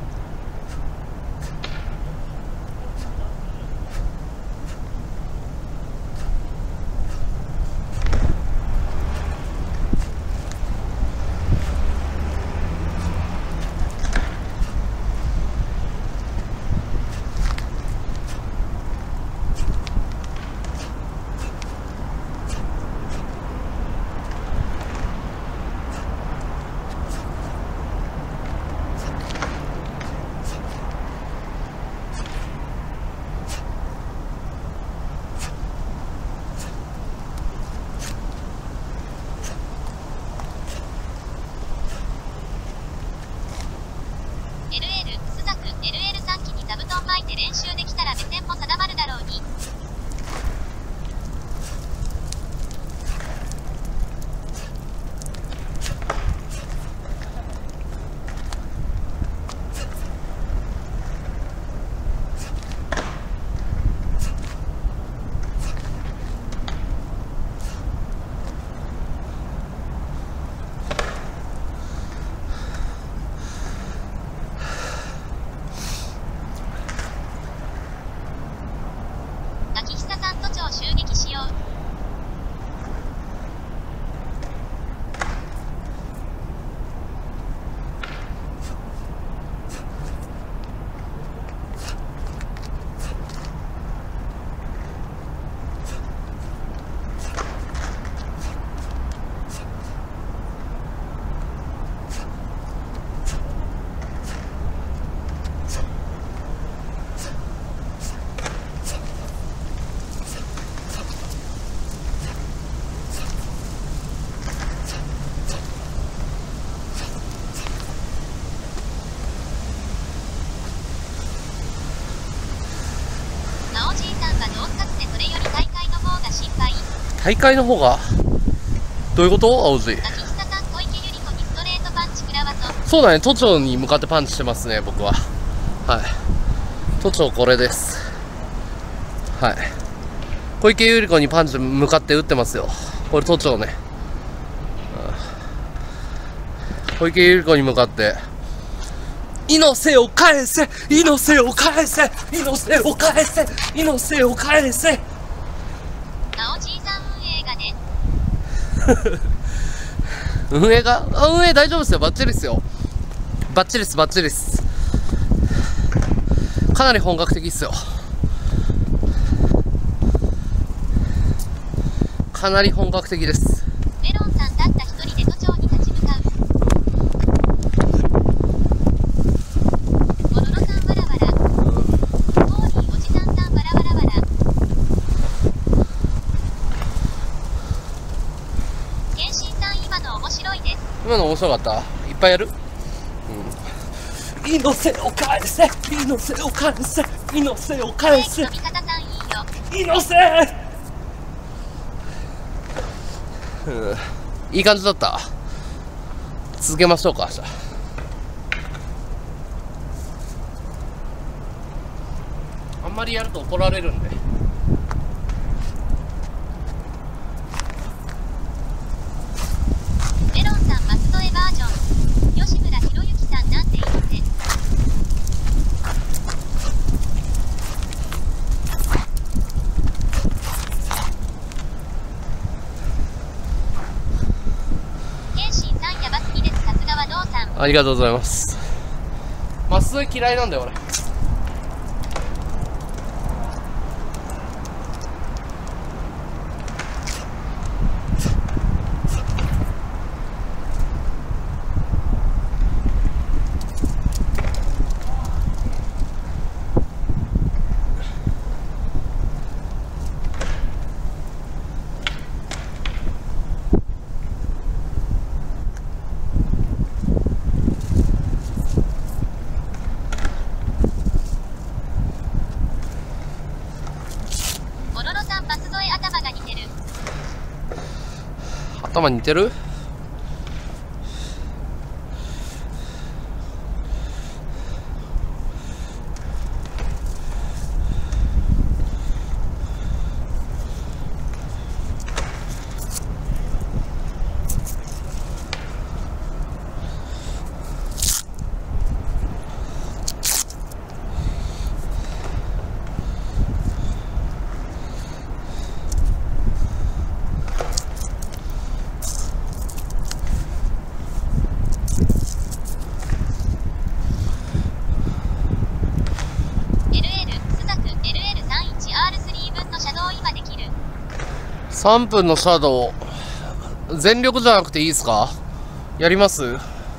練習できたら目線も定まるだろうに。秋久さん都庁襲撃しよう。おじいさんはノースカツでそれより大会の方が心配。 大会の方がどういうこと？青じ。 秋久さん、小池百合子にストレートパンチ食らわそう。 そうだね、都庁に向かってパンチしてますね、僕は。はい。都庁これです。はい。小池百合子にパンチ向かって打ってますよ。これ都庁ね。小池百合子に向かって。猪瀬を返せ、猪瀬を返せ、猪瀬を返せ、猪瀬を返せ。 青じいさん、 運営が運営大丈夫ですよ。バッチリですよ。バッチリです、バッチリです。かなり本格的ですよ。かなり本格的です。 メロンさん、たった一人で都庁に立ち向かう。モロロさん、わらわら。ホーリーおじさんさん、わらわらわら。健信さん、今の面白いです。 今の面白かった。いっぱいやる。猪瀬を返せ、猪瀬を返せ、猪瀬を返せ。 飲み方さん、いいよ。 猪瀬。いい感じだった。続けましょうか。じゃああんまりやると怒られるんで。 メロンさん、松戸へバージョン。吉村博之さん、なんて言って。健信さん、やばすぎです。さすがはノーさん。 ありがとうございます。増井嫌いなんだよ俺。 頭似てる？3分のシャドウ、全力じゃなくていいですか？やります？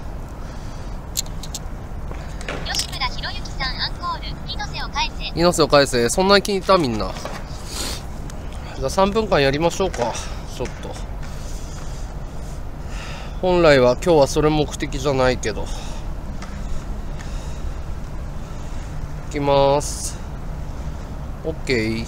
吉村博之さんアンコール、猪瀬を返せ。 猪瀬を返せ。そんなに気に入ったみんな。じゃあ3分間やりましょうか。ちょっと。本来は今日はそれ目的じゃないけど。いきます。OK。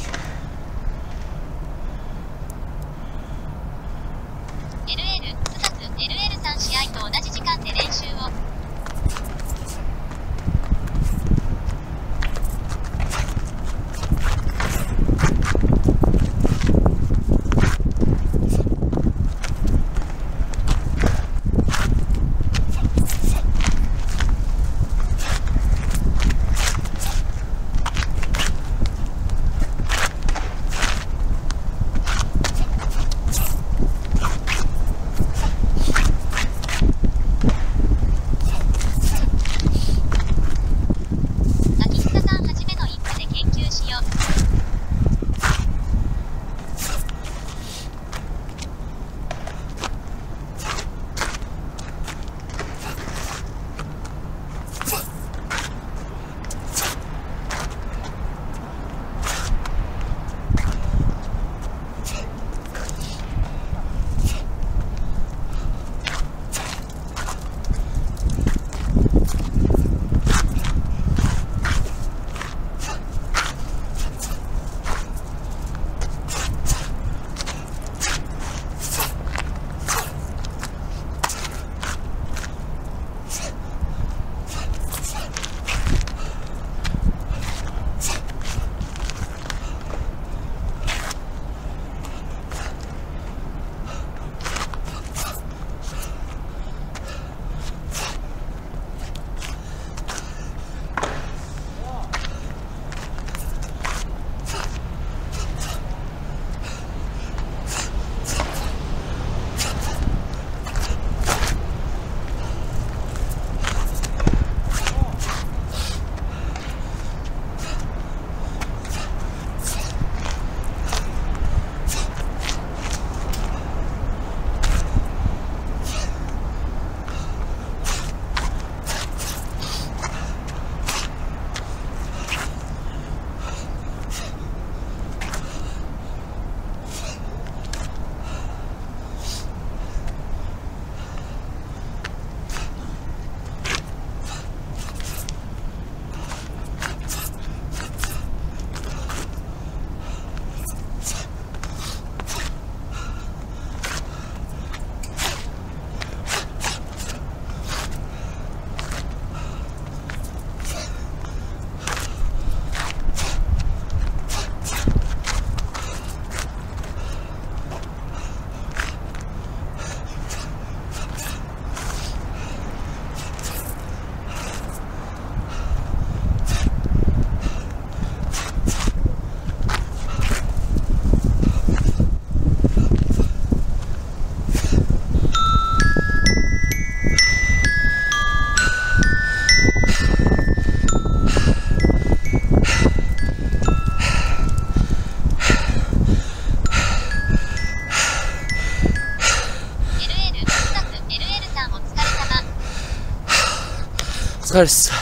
疲れっす。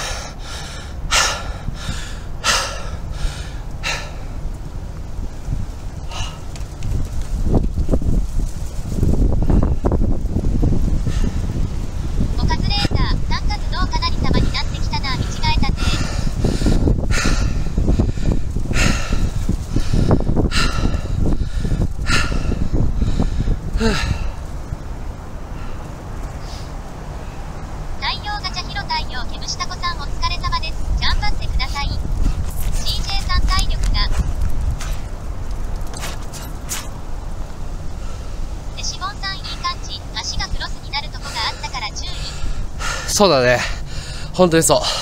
おかずレーザー、単価図どうかなり様になってきたな、見違えたて。 そうだね。本当にそう。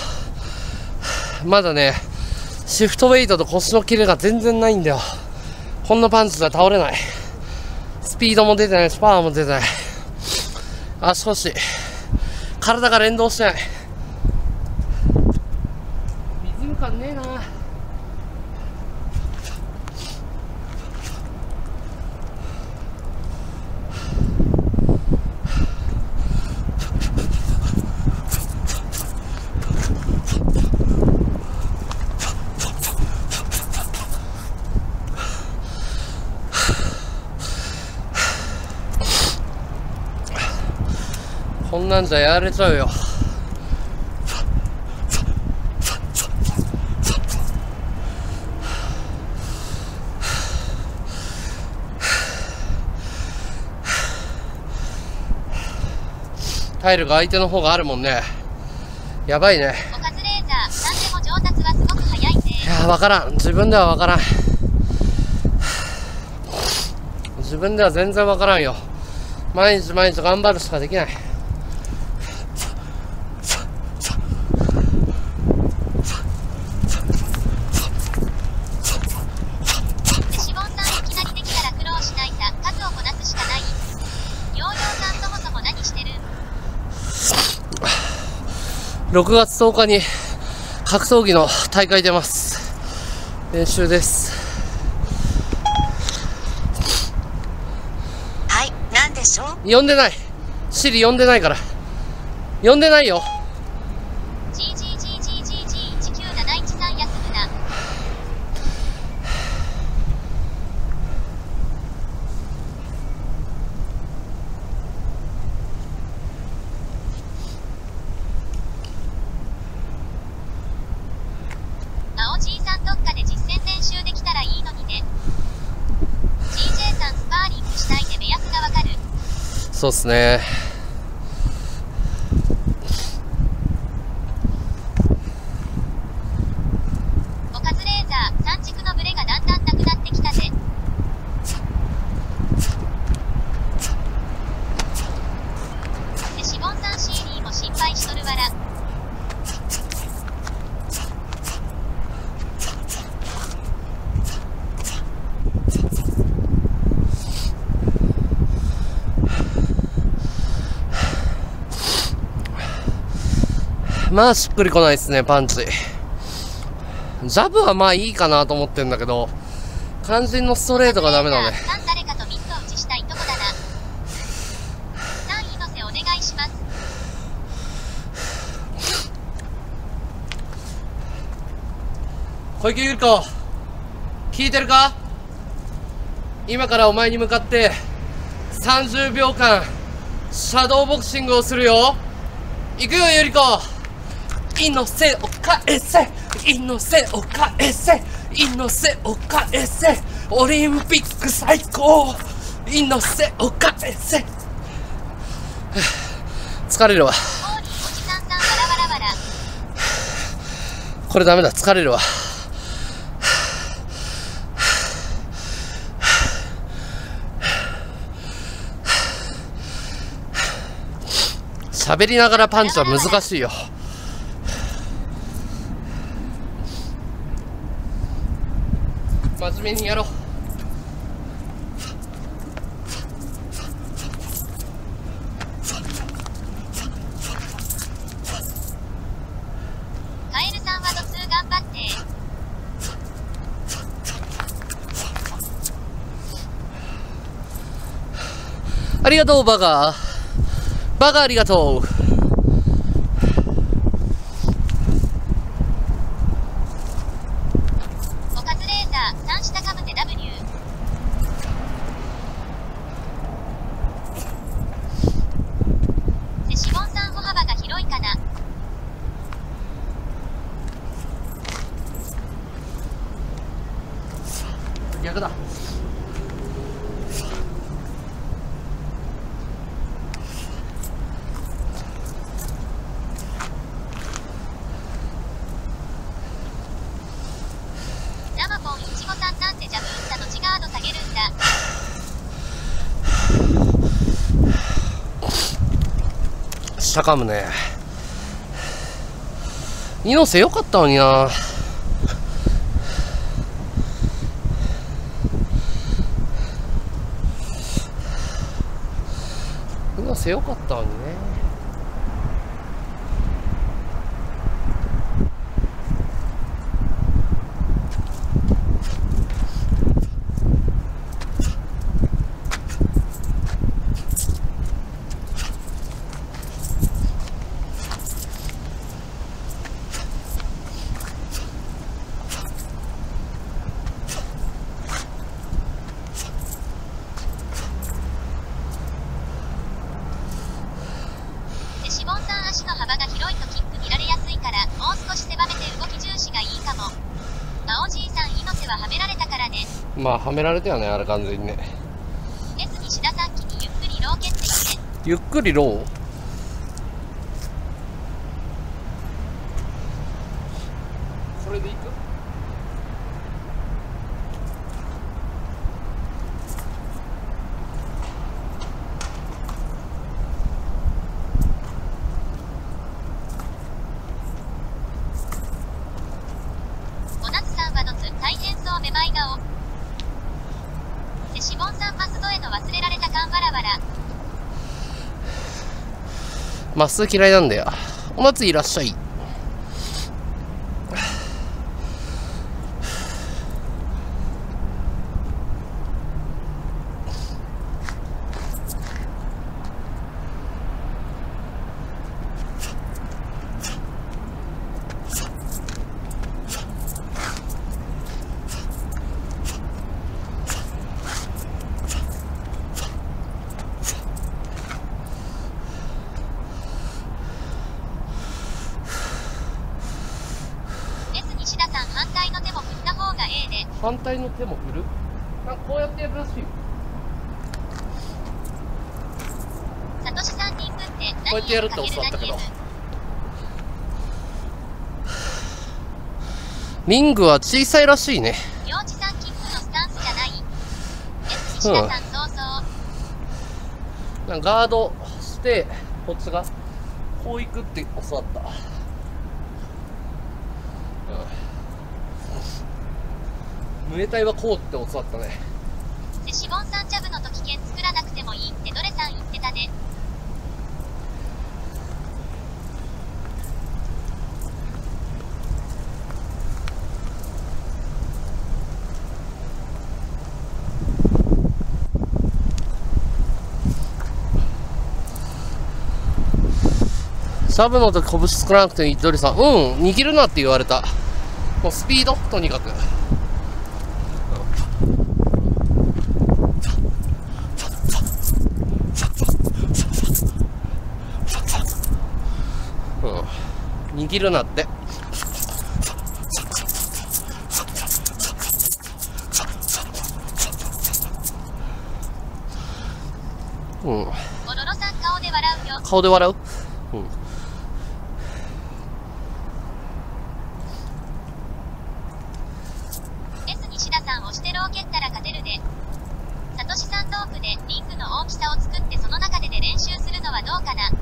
まだね、シフトウェイトと腰のキレが全然ないんだよ。こんなパンチじゃ倒れない。スピードも出てないし、パワーも出てない。足腰、体が連動してない。リズム感ねえな。こんなんじゃやられちゃうよ。体力相手の方があるもんね。やばいね。 おかずレーザー、なんでも上達はすごく早いね。 いや、わからん。自分ではわからん。自分では全然わからんよ。毎日毎日頑張るしかできない。 シボンさん、いきなりできたら苦労しないさ。数をこなすしかない。ヨーヨーさん、そもそも何してる 6月10日に格闘技の大会出ます。練習です。 はい、なんでしょう。 呼んでない。シリ呼んでないから。呼んでないよ。 GGGGGG1971 休むな。青じいさんどっかで実践練習できたらいいのにね。GJ さんスパーリングしたいで目安がわかる。 そうっすね。 おかずレーザー、三軸のブレがだんだんなくなってきたぜ。でシボンさんシーリーも心配しとるわら。 まあしっくりこないですね、パンチ。ジャブはまあいいかなと思ってんだけど、肝心のストレートがダメだね。 誰かとミット打ちしたいとこだな。3位のせお願いします。 小池百合子、聞いてるか？今からお前に向かって30秒間シャドーボクシングをするよ。行くよ、百合子。イノセを返せ、イノセを返せ、イノセを返せ、オリンピック最高、イノセを返せ。疲れるわ。これダメだ、疲れるわ。喋りながらパンチは難しいよ。真面目にやろう。 カエルさんは度数頑張って。 ありがとう、バカ。バカありがとう。 おかずレーザー、3下かぶせ W。セシボンさん歩幅が広いかな。 逆だ。 ラマポンいちごさんなんでジャブ打ったのちガード下げるんだ。 下かむね。 猪瀬良かったのにな。猪瀬良かったのにね。 シボンさん足の幅が広いとキック見られやすいからもう少し狭めて動き重視がいいかも。まあおじいさん猪瀬ははめられたからね。 まあはめられたよね、あれ完全にね。 S 西田さん機にゆっくりロー蹴ってきて。 ゆっくりロー。これでいく。 お夏さんはのつ大変そうめまい顔。セシボンさんマスドへの忘れられた感わらわら。 まっすぐ嫌いなんだよ。お夏いらっしゃい。 西田さん反対の手も振った方がええで。 反対の手も振る。なんかこうやってやるらしいよ。 サトシさんリングってこうやってやるって教わったけど。リングは小さいらしいね。 幼稚さんキックのスタンスじゃない。西田さん、そうそう。 なんかガードしてこっちがこういくって教わった。ムエタイはこうって教わったね。 セシボンさんジャブの時剣作らなくてもいいってドレさん言ってたね。 ジャブの時拳作らなくていいドレさん。握るなって言われた。もうスピードとにかく。握るなって。 おろろさん顔で笑うよ。 顔で笑う。 S 西田さん押してロー蹴ったら勝てるで。サトシさんトークでリングの大きさを作ってその中で練習するのはどうかな。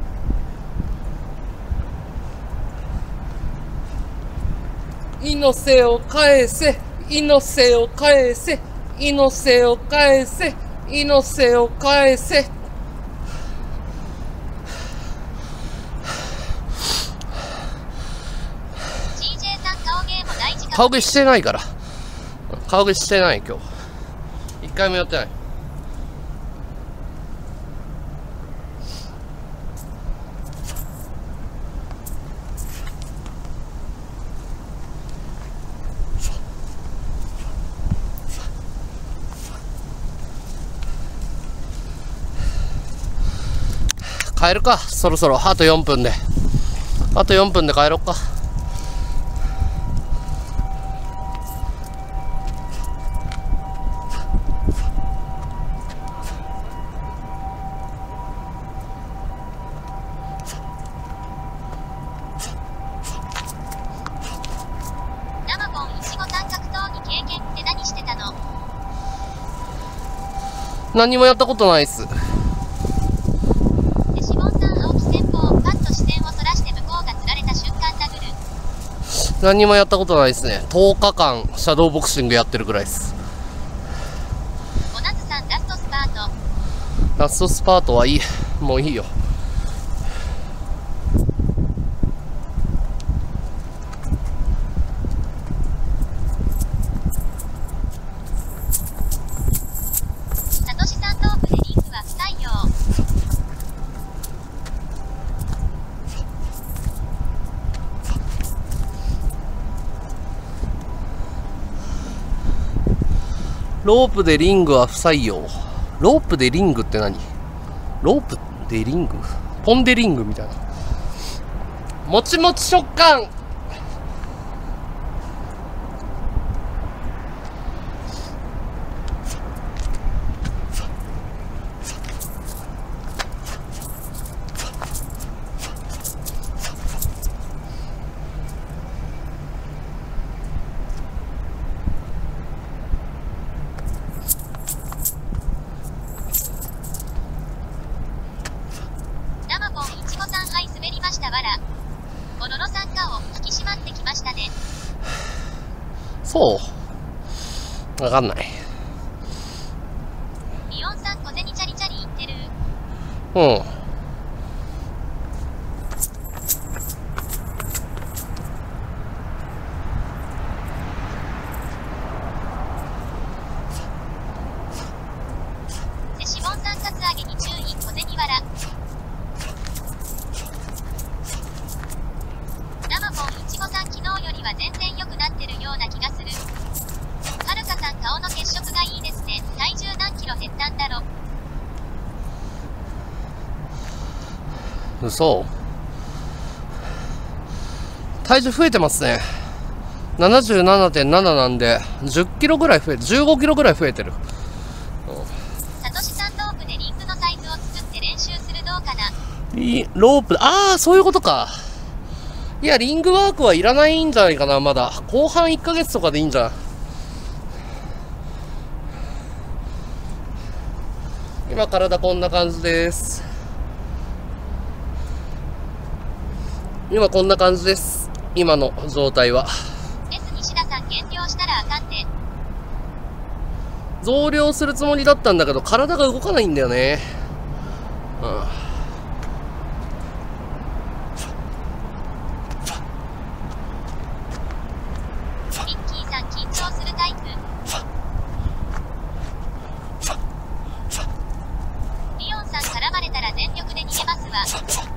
猪瀬を返せ、猪瀬を返せ、猪瀬を返せ、猪瀬を返せ。 GJ さん顔芸も大事かも。 顔芸してないから。顔芸してない今日。一回もやってない。帰るか、そろそろ。あと4分で。あと4分で帰ろうか。 生コンいちご三角闘技経験って何してたの？ 何もやったことないっす。 シボンさん青木戦法パッと視線をそらして向こうが釣られた瞬間殴る。 何にもやったことないですね。10日間シャドーボクシングやってるぐらいです。 おなずさんラストスパート。 ラストスパートはいい。もういいよ。 さとしさんロープでリングは不採用。 ロープでリングは不採用。ロープでリングって何？ロープでリング？ポンデリングみたいな。もちもち食感。 生ポンいちごさんはい滑りましたわら。おろろさん顔引き締まってきましたね。 そうわかんない。 リオンさん小銭チャリチャリ言ってる。 うん。 セシボンさんカツアゲに注意小銭わら。生ポンいちごさん昨日よりは全然良くなってるような気がする。はるかさん顔の血色がいいですね。体重何キロ減ったんだろ。 嘘。体重増えてますね。77.7 なんで10キロぐらい増えて、15キロぐらい増えてる。 さとしさんロープでリングのサイズを作って練習するどうかな。 ロープ、ああ、そういうことか。いや、リングワークはいらないんじゃないかな、まだ。後半1ヶ月とかでいいんじゃない？今、体こんな感じです。今、こんな感じです。今の状態は。 S 西田さん減量したらあかんて。 増量するつもりだったんだけど、体が動かないんだよね。うん。 ミッキーさん緊張するタイプ。リオンさん絡まれたら全力で逃げますわ。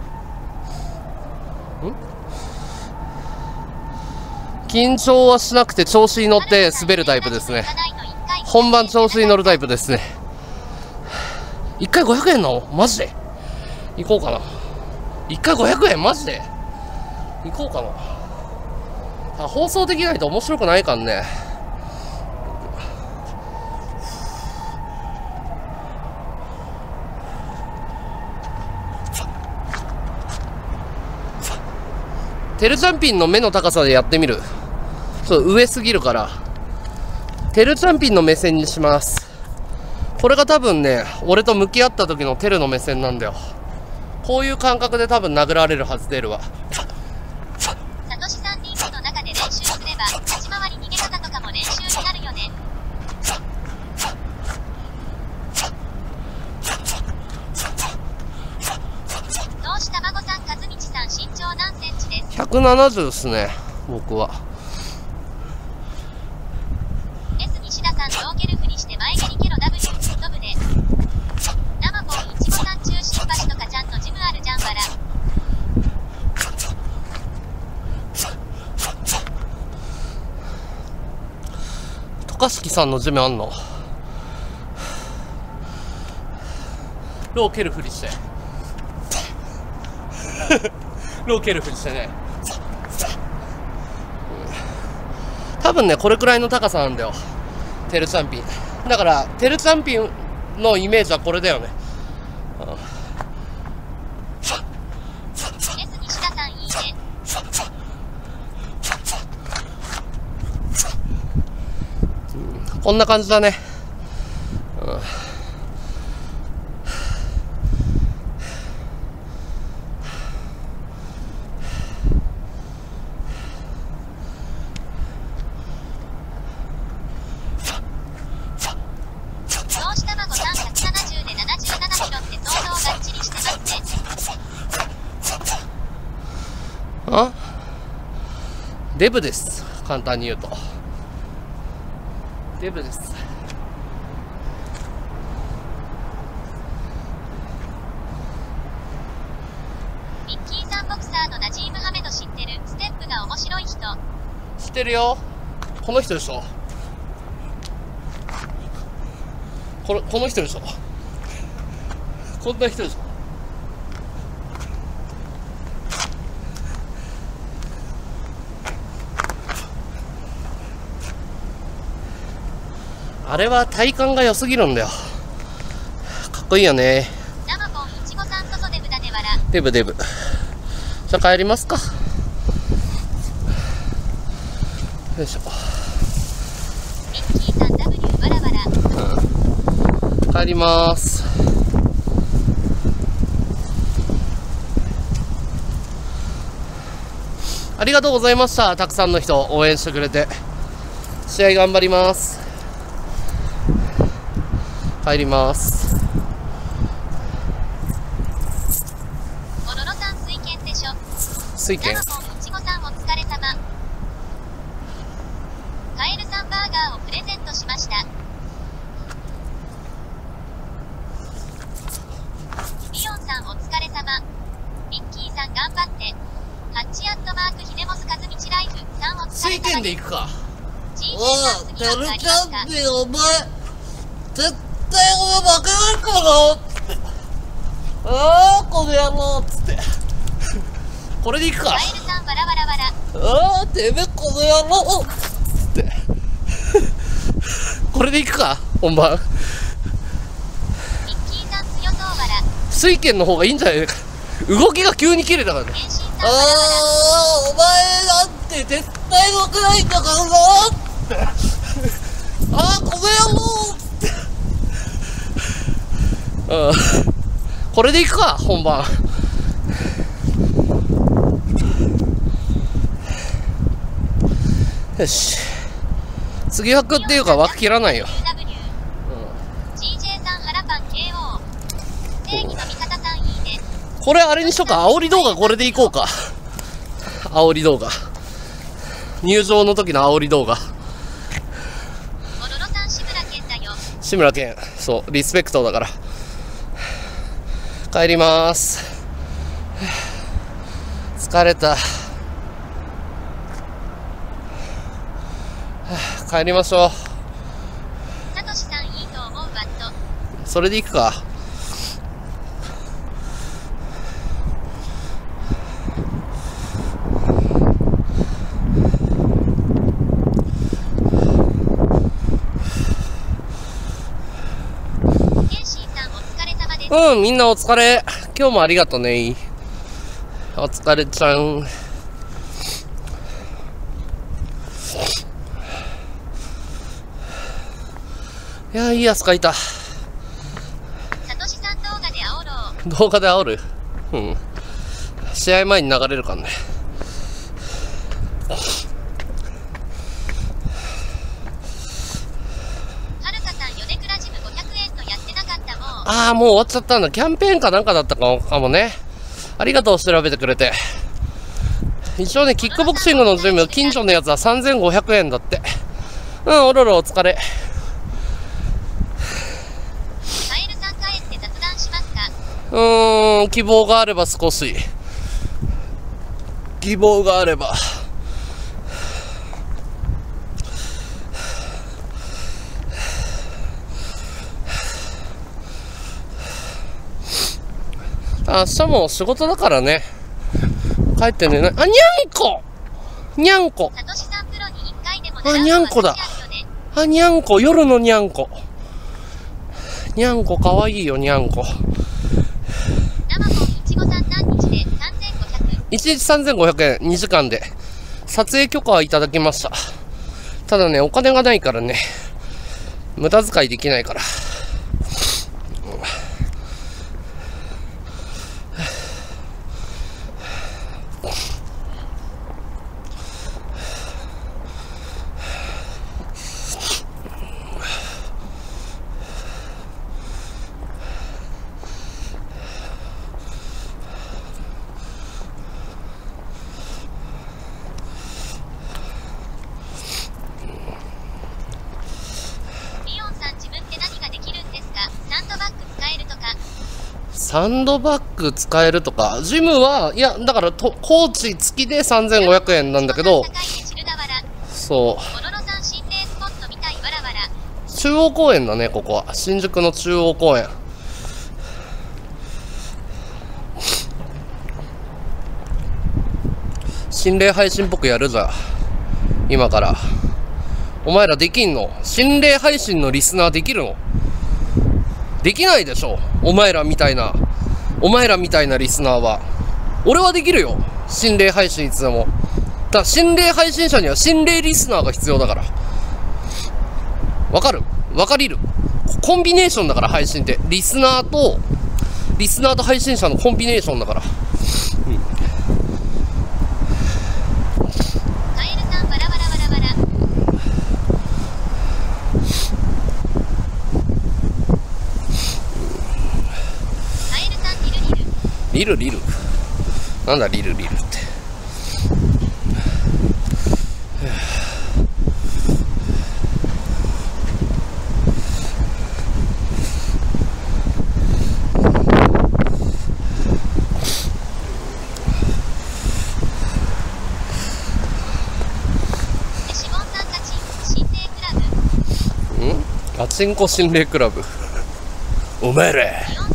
緊張はしなくて調子に乗って滑るタイプですね。本番調子に乗るタイプですね。1回500円のマジで行こうかな。1回500円マジで行こうかな。放送できないと面白くないからね。テルチャンピンの目の高さでやってみる。上すぎるからテルチャンピンの目線にします。これが多分ね、俺と向き合った時のテルの目線なんだよ。こういう感覚で多分殴られるはず。出るわ。 サトシさんリングの中で練習すれば立ち回り逃げ方とかも練習になるよね。どうしたまごさん、和道さん身長何センチです。 170ですね、僕は。 S 西田さんローケルフにして前蹴りケロ W 飛ぶで。生ポンいちごさん中心橋とかちゃんとジムあるじゃんばら。 渡嘉敷さんのジムあんの？ローケルフリしてローケルフリしてね。多分ね、これくらいの高さなんだよ、テルチャンピン。だからテルチャンピンのイメージはこれだよね。 S 西田さんいいね。 こんな感じだね。 デブです。簡単に言うと。デブです。 ミッキーさんボクサーのナジーム・ハメド知ってる？ステップが面白い人。 知ってるよ。この人でしょ。この人でしょ。こんな人でしょ。あれは体幹が良すぎるんだよ。かっこいいよね。 生ポンいちごさんそそデブだねわら。 デブデブ。じゃあ帰りますか。よいしょ。 ミッキーさん W わらわら。 帰ります。ありがとうございました。たくさんの人応援してくれて。試合頑張ります。帰ります。 モロロさん水拳でしょ。 水拳。 生ポンいちごさんお疲れ様。カエルさんバーガーをプレゼントしました。リオンさんお疲れ様。ミッキーさん頑張って。ハッチアットマークヒデモスカズミチライフさんお疲れ様。 水拳で行くか。 GJ さん次はありますか？ お前絶対俺負けないからああこの野郎っつってこれでいくか。 カエルさんわらわらわら。 ああてめえこの野郎っつってこれでいくか本番。 ミッキーさん強そうわら。 水拳の方がいいんじゃないか。動きが急に切れたからね。 天心さんわあらわら。 あお前なんて絶対負けないんだからなってああこの野郎っつってこれでいくか本番。よし次枠っていうか枠切らないよ。 GJ さん腹パン KO。 正義の味方さんいいね。 これあれにしようか。煽り動画これでいこうか。煽り動画入場の時の煽り動画。 モロロさん志村けんだよ。 志村けんそうリスペクトだから。帰ります。疲れた。帰りましょう。 サトシさんいいと思うバット。 それでいくか。 天心さんお疲れ様です。 うんみんなお疲れ。今日もありがとね。お疲れちゃん。いやいい汗かいた。 サトシさん動画で煽ろう。 動画で煽る。試合前に流れるからね。 はるかさんヨネクラジム500円のやってなかったもう。 ああもう終わっちゃったんだ。キャンペーンかなんかだったかもね。ありがとう調べてくれて。一応ねキックボクシングのジム近所のやつは3500円だって。おろろお疲れ。 カエルさん帰って雑談しますか？ 希望があれば少し。希望があれば。明日も仕事だからね。帰ってね。あ、にゃんこにゃんこサトシさんプロに1回でもあ、にゃんこだ。あ、にゃんこ。夜のにゃんこ。にゃんこかわいいよ、にゃんこ。 生ポンいちごさん何日で3500。 1日3500円、2時間で。撮影許可はいただきました。ただね、お金がないからね。無駄遣いできないから。 サンドバッグ使えるとか、ジムは、いや、だからコーチ付きで3500円なんだけど、そう。中央公園だね、ここは。新宿の中央公園。心霊配信っぽくやるぞ。今から。お前らできんの？心霊配信のリスナーできるの？できないでしょ。お前らみたいなリスナーは。俺はできるよ。心霊配信いつでも。だから心霊配信者には心霊リスナーが必要だから。わかる？わかりる？コンビネーションだから配信って。リスナーと配信者のコンビネーションだから。リルなんだリルって。ガチンコ心霊クラブ。お前ら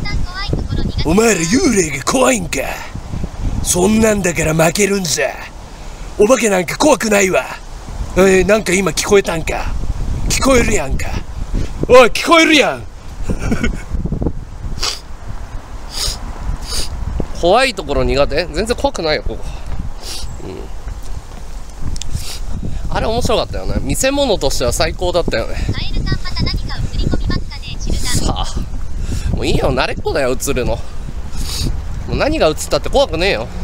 幽霊が怖いんか。そんなんだから負けるんじゃ。お化けなんか怖くないわ。なんか今聞こえたんか。聞こえるやんか。おい、聞こえるやん。怖いところ苦手？全然怖くないよ、ここ。あれ面白かったよね。見せ物としては最高だったよね。さあ、もういいよ、慣れっこだよ、映るの。もう何が映ったって怖くねえよ。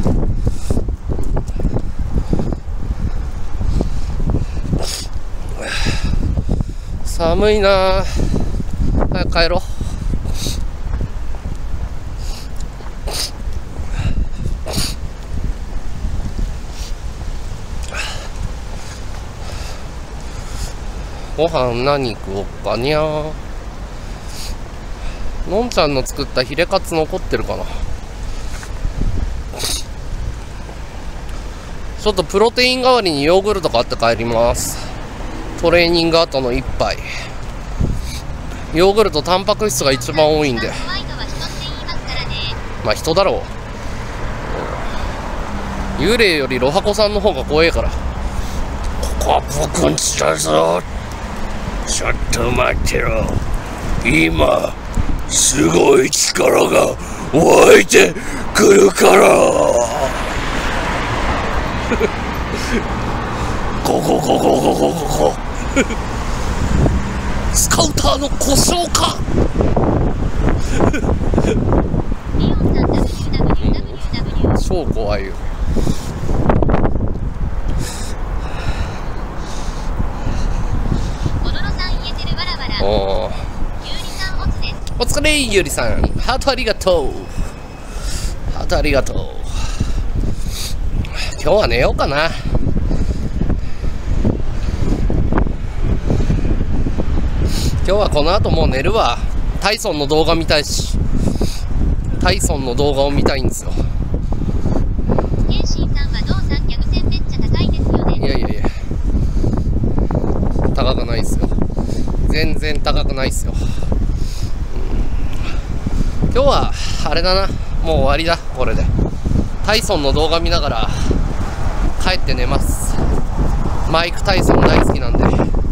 寒いな。早く帰ろう。ご飯何食おっかにゃー。のんちゃんの作ったヒレカツ残ってるかな。ちょっとプロテイン代わりにヨーグルト買って帰ります。トレーニング後の一杯。ヨーグルトタンパク質が一番多いんで。まあ人だろう。幽霊よりロハコさんの方が怖いから。ここは僕んちだぞ。ちょっと待ってろ。今すごい力が湧いてくるから。こスカウターの故障か。超怖いよ。お疲れゆりさん、ハートありがとう。ハートありがとう。今日は寝ようかな。今日はこの後もう寝るわ。タイソンの動画見たいし。タイソンの動画を見たいんですよ。 ケンシーさんはドーさん客船めっちゃ高いですよね。 いや高くないっすよ。全然高くないっすよ。今日はあれだな、もう終わりだ。これでタイソンの動画見ながら帰って寝ます。マイク・タイソン大好きなんで。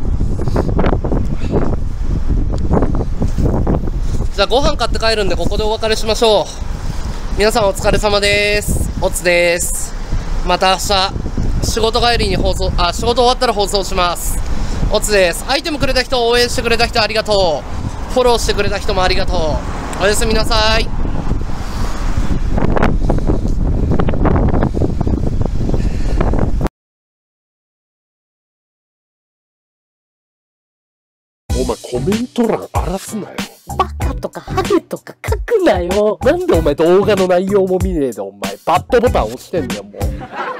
じゃあご飯買って帰るんでここでお別れしましょう。皆さんお疲れ様です。おつです。また明日仕事帰りに仕事終わったら放送します。おつです。アイテムくれた人、応援してくれた人ありがとう。フォローしてくれた人もありがとう。おやすみなさい。お前コメント欄荒らすなよ。バカとかハゲとか書くなよ。なんでお前動画の内容も見ねえでお前バッドボタン押してんだよもう。